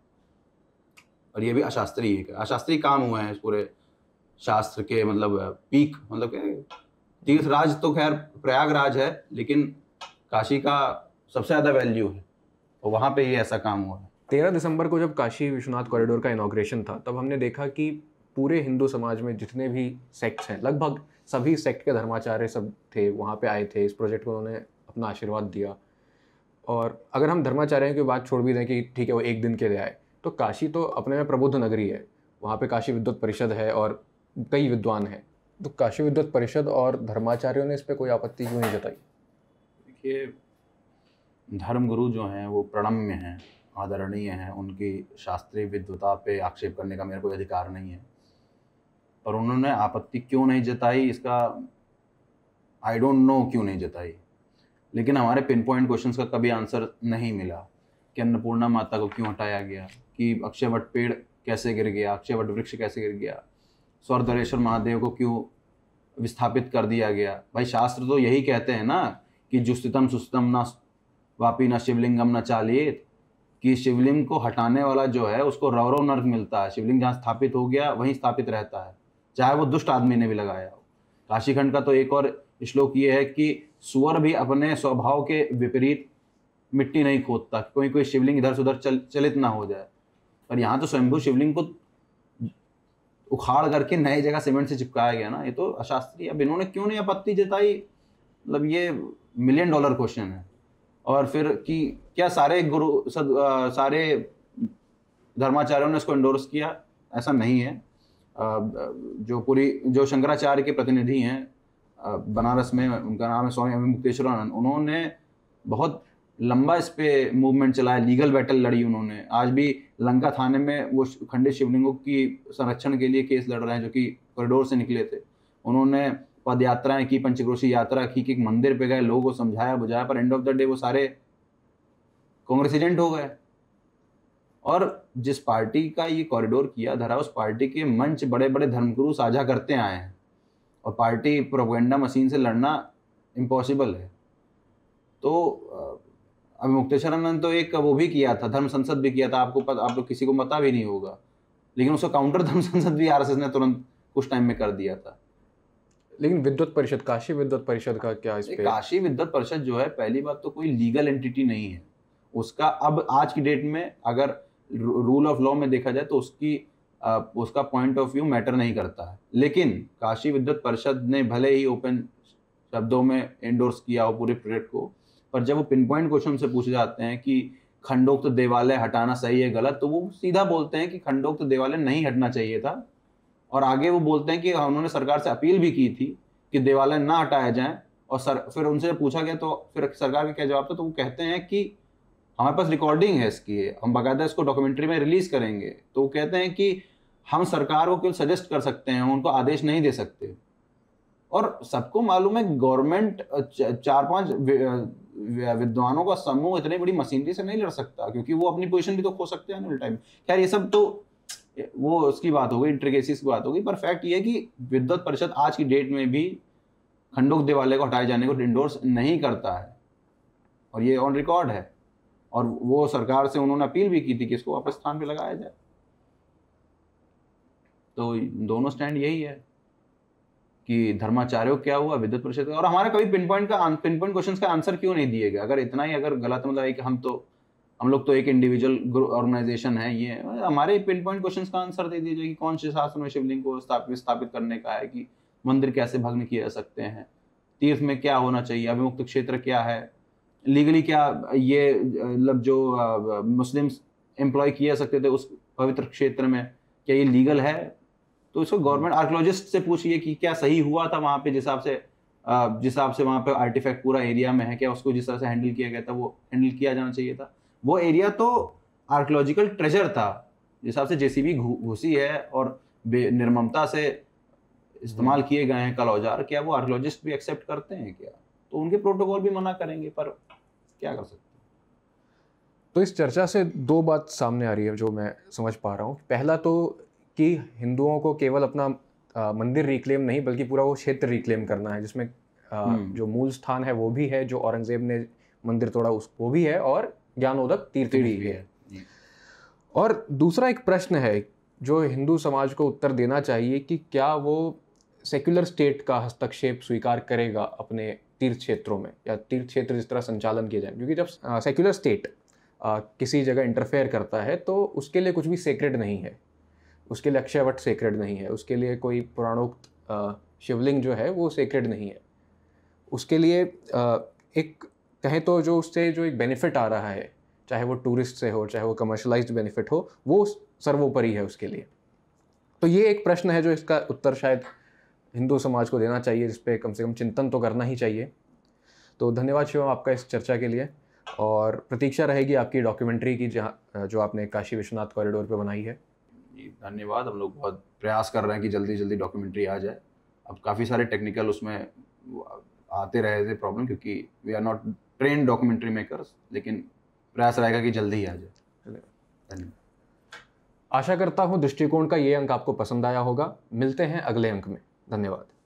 और ये भी अशास्त्रीय है। अशास्त्रीय काम हुए हैं इस पूरे शास्त्र के, मतलब पीक, मतलब तीर्थराज तो खैर प्रयागराज है, लेकिन काशी का सबसे ज़्यादा वैल्यू है और वहाँ पे ये ऐसा काम हुआ है। तेरह दिसंबर को जब काशी विश्वनाथ कॉरिडोर का इनॉग्रेशन था, तब हमने देखा कि पूरे हिंदू समाज में जितने भी सेक्ट्स हैं, लगभग सभी सेक्ट के धर्माचार्य सब थे, वहाँ पे आए थे। इस प्रोजेक्ट को उन्होंने अपना आशीर्वाद दिया। और अगर हम धर्माचार्यों की बात छोड़ भी दें कि ठीक है वो एक दिन के लिए आए, तो काशी तो अपने में प्रबुद्ध नगरी है, वहाँ पे काशी विद्वत परिषद है और कई विद्वान हैं। तो काशी विद्वत परिषद और धर्माचार्यों ने इस पर कोई आपत्ति क्यों नहीं जताई? देखिए, धर्मगुरु जो हैं वो प्रणम्य हैं, आदरणीय हैं, उनकी शास्त्रीय विद्वता पे आक्षेप करने का मेरा कोई अधिकार नहीं है, पर उन्होंने आपत्ति क्यों नहीं जताई इसका आई डोंट नो क्यों नहीं जताई। लेकिन हमारे पिन पॉइंट क्वेश्चंस का कभी आंसर नहीं मिला कि अन्नपूर्णा माता को क्यों हटाया गया, कि अक्षयवट पेड़ कैसे गिर गया, अक्षयवट वृक्ष कैसे गिर गया, स्वर्धरेश्वर महादेव को क्यों विस्थापित कर दिया गया। भाई शास्त्र तो यही कहते हैं ना कि जुस्तितम सुस्तम न वापी न शिवलिंगम न चालित, कि शिवलिंग को हटाने वाला जो है उसको रौरव नर्क मिलता है। शिवलिंग जहाँ स्थापित हो गया वहीं स्थापित रहता है, चाहे वो दुष्ट आदमी ने भी लगाया हो। काशीखंड का तो एक और श्लोक ये है कि सुअर भी अपने स्वभाव के विपरीत मिट्टी नहीं खोदता, कोई कोई शिवलिंग इधर से उधर चल चलित ना हो जाए। पर यहाँ तो स्वयंभू शिवलिंग को उखाड़ करके नई जगह सीमेंट से चिपकाया गया ना, ये तो अशास्त्रीय। अब इन्होंने क्यों नहीं आपत्ति जताई, मतलब ये मिलियन डॉलर क्वेश्चन है। और फिर कि क्या सारे गुरु सद, आ, सारे धर्माचार्यों ने इसको इंडोर्स किया, ऐसा नहीं है। आ, जो पूरी जो शंकराचार्य के प्रतिनिधि हैं बनारस में, उनका नाम है स्वामी अभिमुक्तेश्वरानंद, उन्होंने बहुत लंबा इस पे मूवमेंट चलाया, लीगल बैटल लड़ी उन्होंने। आज भी लंका थाने में वो खंडित शिवलिंगों की संरक्षण के लिए केस लड़ रहे हैं जो कि कॉरिडोर से निकले थे। उन्होंने पद यात्राएं की, पंचक्रोशी यात्रा की, कि एक मंदिर पे गए, लोगों को समझाया बुझाया, पर एंड ऑफ द डे वो सारे कांग्रेस एजेंट हो गए। और जिस पार्टी का ये कॉरिडोर किया धरा, उस पार्टी के मंच बड़े बड़े धर्मगुरु साझा करते आए हैं और पार्टी प्रोपेगेंडा मशीन से लड़ना इम्पॉसिबल है। तो अभी मुक्तेश्वरानंद तो एक वो भी किया था, धर्म संसद भी किया था, आपको पता, आप लोग किसी को पता भी नहीं होगा, लेकिन उसका काउंटर धर्म संसद भी आरएसएस ने तुरंत कुछ टाइम में कर दिया था। लेकिन विद्वत परिषद, काशी विद्वत परिषद का क्या इस पे? काशी विद्वत परिषद जो है, पहली बात तो कोई लीगल एंटिटी नहीं है उसका। अब आज की डेट में अगर रूल ऑफ लॉ में देखा जाए तो उसकी आ, उसका पॉइंट ऑफ व्यू मैटर नहीं करता है। लेकिन काशी विद्वत परिषद ने भले ही ओपन शब्दों में एंडोर्स किया हो पूरे प्रोजेक्ट को, पर जब वो पिन पॉइंट क्वेश्चन से पूछे जाते हैं कि खंडोक्त देवालय हटाना सही है गलत, तो वो सीधा बोलते हैं कि खंडोक्त देवालय नहीं हटना चाहिए था। और आगे वो बोलते हैं कि उन्होंने सरकार से अपील भी की थी कि देवालय ना हटाया जाए, और सर फिर उनसे पूछा गया तो फिर सरकार का क्या जवाब था, तो वो कहते हैं कि हमारे पास रिकॉर्डिंग है इसकी, हम बाकायदा इसको डॉक्यूमेंट्री में रिलीज करेंगे। तो वो कहते हैं कि हम सरकार को केवल सजेस्ट कर सकते हैं, उनको आदेश नहीं दे सकते। और सबको मालूम है गवर्नमेंट चार पांच विद्वानों का समूह इतनी बड़ी मशीनरी से नहीं लड़ सकता, क्योंकि वो अपनी पोजीशन भी तो खो सकते हैं टाइम। खैर ये सब तो वो उसकी बात हो गई, इंट्रिकेसीज की बात हो गई, पर फैक्ट ये है कि विद्वत परिषद आज की डेट में भी खंडोक्त देवालय को हटाए जाने को इंडोर्स नहीं करता है, और ये ऑन रिकॉर्ड है। और वो सरकार से उन्होंने अपील भी की थी कि इसको वापस स्थान पे लगाया जाए। तो दोनों स्टैंड यही है कि धर्माचार्यों क्या हुआ, विद्वत परिषद, और हमारा कभी पिन पॉइंट का पिन पॉइंट क्वेश्चन का आंसर क्यों नहीं दिए गए? अगर इतना ही अगर गलत मतलब है कि हम तो हम लोग तो एक इंडिविजुअल ऑर्गेनाइजेशन है, ये हमारे पिन पॉइंट क्वेश्चन का आंसर दे दीजिए कि कौन से शास्त्र में शिवलिंग को स्थापित स्थापित करने का है, कि मंदिर कैसे भग्न किए जा सकते हैं, तीर्थ में क्या होना चाहिए, अभिमुक्त क्षेत्र क्या है, लीगली क्या ये मतलब जो मुस्लिम एम्प्लॉय किए जा सकते थे उस पवित्र क्षेत्र में, क्या ये लीगल है? तो इसको गवर्नमेंट आर्कियोलॉजिस्ट से पूछिए कि क्या सही हुआ था वहाँ पे, जिस हिसाब से जिस हिसाब से वहाँ पे आर्टिफैक्ट पूरा एरिया में है, क्या उसको जिस तरह से हैंडल किया गया था वो हैंडल किया जाना चाहिए था? वो एरिया तो आर्कियोलॉजिकल ट्रेजर था, जिस हिसाब से जेसीबी घुसी है और निर्ममता से इस्तेमाल किए गए हैं कल औजार, क्या वो आर्कियोलॉजिस्ट भी एक्सेप्ट करते हैं क्या? तो उनके प्रोटोकॉल भी मना करेंगे, पर क्या कर सकते हैं। तो इस चर्चा से दो बात सामने आ रही है जो मैं समझ पा रहा हूँ। पहला तो कि हिंदुओं को केवल अपना आ, मंदिर रिक्लेम नहीं बल्कि पूरा वो क्षेत्र रिक्लेम करना है, जिसमें आ, जो मूल स्थान है वो भी है, जो औरंगजेब ने मंदिर तोड़ा उस वो भी है, और ज्ञानोदक तीर्थ भी है। और दूसरा एक प्रश्न है जो हिंदू समाज को उत्तर देना चाहिए कि क्या वो सेक्युलर स्टेट का हस्तक्षेप स्वीकार करेगा अपने तीर्थ क्षेत्रों में, या तीर्थ क्षेत्र जिस तरह संचालन किए जाए। क्योंकि जब सेक्युलर स्टेट किसी जगह इंटरफेयर करता है तो उसके लिए कुछ भी सेक्रेड नहीं है, उसके लिए अक्षयवट सेक्रेड नहीं है, उसके लिए कोई पुराणोक्त शिवलिंग जो है वो सेक्रेड नहीं है। उसके लिए आ, एक कहें तो जो उससे जो एक बेनिफिट आ रहा है, चाहे वो टूरिस्ट से हो, चाहे वो कमर्शलाइज्ड बेनिफिट हो, वो सर्वोपरि है उसके लिए। तो ये एक प्रश्न है जो इसका उत्तर शायद हिंदू समाज को देना चाहिए, जिस पे कम से कम चिंतन तो करना ही चाहिए। तो धन्यवाद शिवम आपका इस चर्चा के लिए, और प्रतीक्षा रहेगी आपकी डॉक्यूमेंट्री की जहाँ जो आपने काशी विश्वनाथ कॉरिडोर पे बनाई है। धन्यवाद। हम लोग बहुत प्रयास कर रहे हैं कि जल्दी जल्दी डॉक्यूमेंट्री आ जाए। अब काफ़ी सारे टेक्निकल उसमें आते रहे थे प्रॉब्लम, क्योंकि we are not train documentary makers, लेकिन प्रयास रहेगा कि जल्दी ही आ जाए। धन्यवाद। आशा करता हूँ दृष्टिकोण का ये अंक आपको पसंद आया होगा। मिलते हैं अगले अंक में। धन्यवाद।